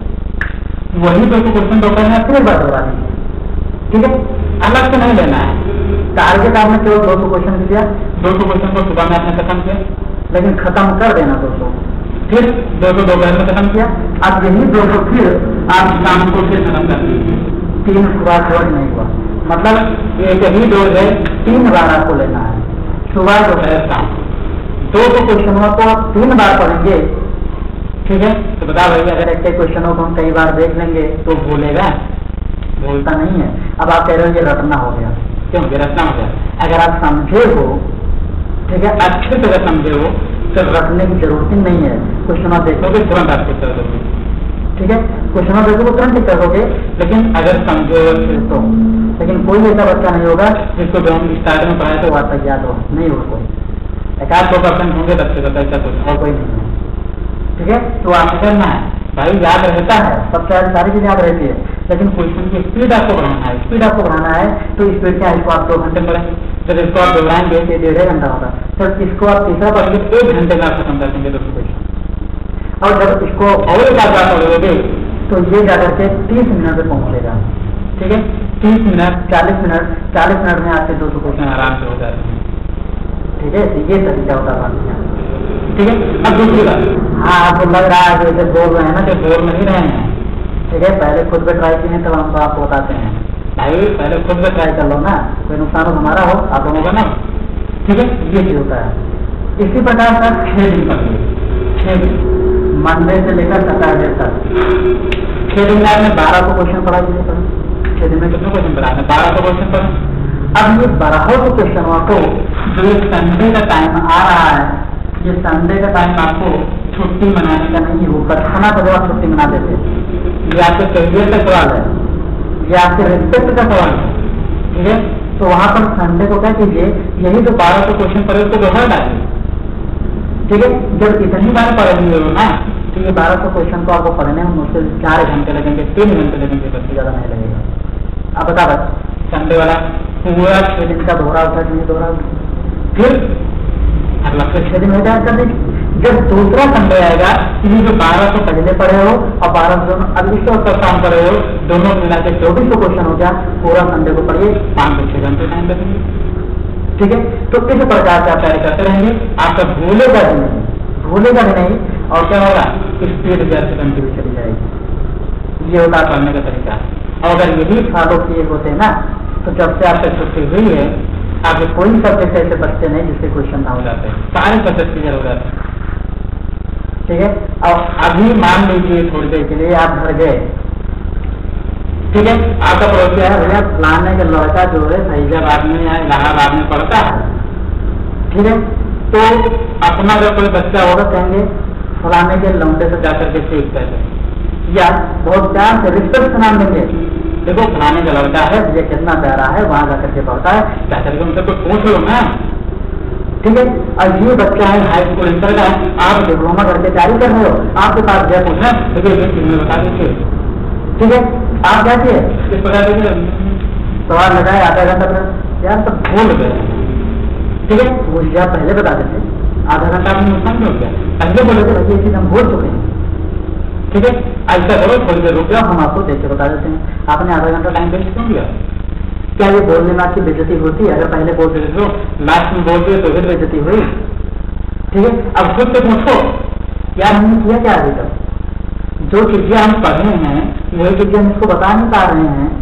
वही 200 क्वेश्चन दोपहर में फिर एक बार दोहरा दीजिए। ठीक है, अलग से नहीं लेना है। टारगेट आपने केवल 200 क्वेश्चन दिया, 200 क्वेश्चन को सुबह में आपने खत्म किया, लेकिन खत्म कर देना 200, फिर 200 दोपहर में खत्म किया। अब यही 200 फिर आप शाम को फिर खत्म कर दीजिए। 3 खुराक डोज नहीं हुआ, मतलब एक ही डोज है, 3 बार आपको लेना है, सुबह दोपहर शाम। 200 क्वेश्चनों को आप 3 बार पढ़ेंगे। ठीक है, तो बता भाई अगर एक क्वेश्चनों को हम कई बार देख लेंगे तो भूलेगा? भूलता नहीं है। अब आप कह रहे हो ये रटना हो गया, क्यों रटना हो गया? अगर आप समझे हो, ठीक है, अच्छे तरह समझे हो, तो रटने की जरूरत ही नहीं है। क्वेश्चन देखोगे तुरंत आप टिक कर दोगे। ठीक है, क्वेश्चन देखोगे तुरंत टिक कर दोगे, लेकिन अगर समझो तो। लेकिन कोई ऐसा बच्चा नहीं होगा जिसको जो हम स्टार्ट में पढ़ाए तो वापस याद हो, नहीं हो कोई, 1-2% होंगे तब से ऐसा कुछ, और कोई नहीं है। ठीक है, तो आपको करना है भाई, याद रहता है सब, सारी चीज याद रहती है, लेकिन क्वेश्चन की स्पीड आपको बढ़ाना है। स्पीड आपको बढ़ाना है तो स्पीड क्या है, इसको आप 2 घंटे पढ़ेंगे, जब इसको आप दोहराएंगे तो 1.5 घंटा होगा, तो इसको आप तीसरा पढ़ेंगे 1 घंटे में आप खत्म कर देंगे 200 क्वेश्चन। और जब इसको और एक बार पढ़ोगे तो ये जाकर के 30 मिनट में पहुंचेगा। ठीक है, 30 मिनट 40 मिनट में आपके 200 क्वेश्चन आराम से हो जाते हैं। ठीक है, ये तरीका होता है। ठीक है, अब दूसरी बात, हाँ आपको लग रहा है कि बोल रहे हैं ना, कि बोल नहीं रहे हैं। ठीक है, पहले खुद पे ट्राई किए तब हमको आपको बताते हैं। भाई पहले खुद पे ट्राई कर लो ना, कोई नुकसान हो हमारा हो आप लोगों का ना। ठीक है, ये चीज होता है। इसी प्रकार का 6 दिन पकड़िए, 6 दिन मंडे से लेकर सैटरडे तक 6 दिन में आपने 1200 क्वेश्चन पढ़ा। 6 दिन में कितने क्वेश्चन पढ़ा? 1200 क्वेश्चन पढ़ा। अब ये 1200 क्वेश्चनों को जो ये संडे का टाइम आ रहा है, ये संडे का टाइम आपको छुट्टी मनाने का नहीं हो, बचपना को जब आप छुट्टी मना देते, ये आपके करियर का सवाल है, ये आपके रिस्पेक्ट का सवाल है। ठीक है, तो वहां पर संडे को क्या कीजिए, यही जो 1200 क्वेश्चन पढ़े उसको दोहरा डालिए। ठीक है, जब इतनी बार पढ़ेंगे ना तो ये 1200 क्वेश्चन को आपको पढ़ने में मुझसे 4 घंटे लगेंगे, 3 घंटे लगेंगे, बस ज्यादा नहीं लगेगा। अब बता बस संडे वाला पूरा 6 दिन का दोहरा होता है, दोहरा फिर अगला फिर 6 दिन हो जाए कर दीजिए। जब दूसरा संडे आएगा, ये जो 1200 पहले पढ़े हो और 1200 अब इससे ऊपर काम पढ़े हो, दोनों मिला के 2400 क्वेश्चन हो गया। पूरा संडे को पढ़िए, 5 से 6 घंटे टाइम लगेंगे। ठीक है, तो इस प्रकार से आप तैयारी करते रहेंगे, आपका भूलेगा भी नहीं, और क्या होगा, स्पीड जैसे कंटिन्यू चली जाएगी। ये होता है पढ़ने का तरीका। और अगर यही फॉलो किए होते ना, तो जब से आपसे छुट्टी हुई है, आपके कोई सब्जेक्ट ऐसे बच्चे नहीं जिससे क्वेश्चन ना हो जाते, सारे सब्जेक्ट क्लियर हो जाते हैं। ठीक है, और अभी मान लीजिए थोड़ी देर के लिए आप घर गए। ठीक है, आपका पड़ोस क्या है, भैया फलाने का लड़का जो है फैजाबाद में या इलाहाबाद में पढ़ता है। ठीक है, तो अपना अगर कोई बच्चा होगा कहेंगे फलाने के लंबे से जाकर के सीखते हैं, या बहुत प्यार से रिस्पेक्ट से नाम देंगे, देखो फलाने का लड़का है, ये कितना प्यारा है, वहां जाकर के पढ़ता है, क्या करके उनसे कुछ पूछ लो ना। ठीक है, और ये बच्चा है हाई स्कूल इंटर का है, आप डिप्लोमा करके तैयारी कर रहे हो, आपके पास क्या पूछना है, देखिए ये चीज में बता दीजिए। ठीक है, आप क्या किए, किस बता दीजिए, सवाल लगाए आधा घंटा तक, यार सब भूल गए। ठीक है, वो आप पहले बता देते, आधा घंटा में नुकसान नहीं हो गया, पहले बोले थे ये चीज हम भूल चुके हैं। ठीक है, ऐसा करो, थोड़ी देर रुक जाओ, हम आपको देख के बता देते हैं। आपने आधा घंटा टाइम वेस्ट क्यों किया? क्या ये बोलने में आपकी बेइज्जती होती है? अगर पहले बोल देते हो, लास्ट में बोलते तो फिर बेइज्जती हुई। ठीक है, अब खुद से पूछो यार हमने किया क्या अभी तक? जो चीजें हम पढ़ रहे हैं वही चीजें हम इसको बता नहीं पा रहे हैं,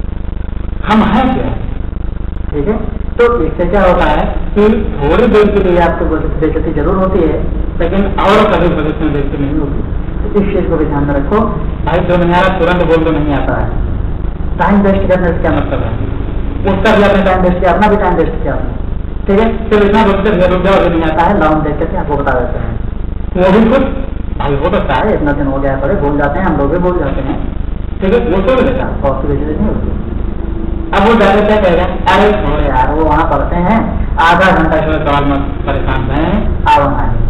हम हैं क्या? ठीक है, तो इससे क्या होता है कि थोड़ी देर के लिए आपको बेइज्जती जरूर होती है, लेकिन और कभी भविष्य में बेइज्जती नहीं होती। तो इस चीज को भी ध्यान में रखो। भाई जो नहीं आ रहा तुरंत बोल तो नहीं आता है, टाइम वेस्ट करने से क्या मतलब है? उसका भी आपने टाइम वेस्ट किया, अपना भी टाइम वेस्ट किया। ठीक है, फिर इतना रुक जाओ, नहीं आता है लॉन्ग देख करके आपको बता देते हैं, वो भी कुछ भाई हो सकता है इतना दिन हो गया पड़े, भूल जाते हैं, हम लोग भी भूल जाते हैं। ठीक है, वो तो रहता है, बहुत सी नहीं होती। अब वो ज्यादा क्या कहेगा, अरे छोड़े यार वो वहाँ पढ़ते हैं, आधा घंटा सवाल में परेशान है, आवना है।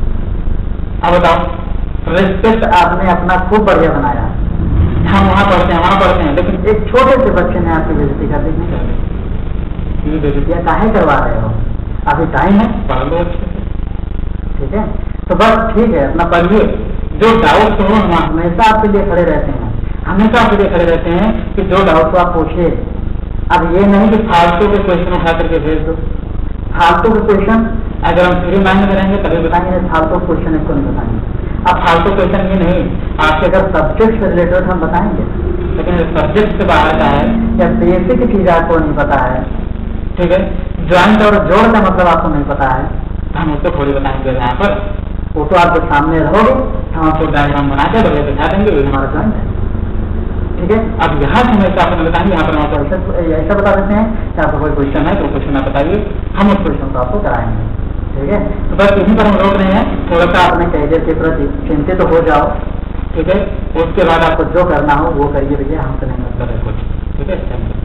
अब बताओ, रिस्पेक्ट आपने अपना खूब बढ़िया बनाया, हम वहाँ पढ़ते हैं, लेकिन एक छोटे से बच्चे ने आपकी बेइज्जती कर दी। नहीं कर दी, ये बेइज्जतियाँ काहे करवा रहे हो? अभी टाइम है, पढ़ लो अच्छे से। ठीक है, तो बस ठीक है, अपना पढ़िए। जो डाउट हो हम हमेशा आपके लिए खड़े रहते हैं, हमेशा आपके लिए खड़े रहते हैं कि जो डाउट हो आप पूछिए। अब ये नहीं कि फालतू के क्वेश्चन उठा करके भेज दो। फालतू के क्वेश्चन अगर हम फ्री माइंड में रहेंगे तभी बताएंगे, फालतू क्वेश्चन इसको नहीं बताएंगे। अब फालतू क्वेश्चन ये नहीं, आपके अगर सब्जेक्ट से रिलेटेड हम बताएंगे, लेकिन सब्जेक्ट से बाहर का है या बेसिक चीज आपको नहीं पता है, ठीक है, ज्वाइंट और जोड़ का मतलब आपको नहीं पता है, हम उसको थोड़ी बताएंगे यहाँ पर। वो तो आपके सामने रहोगे, हम आपको डायग्राम बना के बढ़िया दिखा देंगे, ये हमारा ज्वाइंट है। ठीक है, अब यहाँ से हमेशा आपको बताएंगे, यहाँ पर हम आपको ऐसा बता देते हैं कि आपको कोई क्वेश्चन है तो क्वेश्चन आप बताइए, हम उस क्वेश्चन को आपको कराएंगे। ठीक है, तो बस यहीं पर हम रोक रहे हैं, थोड़ा सा अपने करियर के प्रति चिंतित हो जाओ। ठीक है, उसके बाद आपको जो करना हो वो करिए भैया, हमसे नहीं मतलब है कुछ। ठीक है।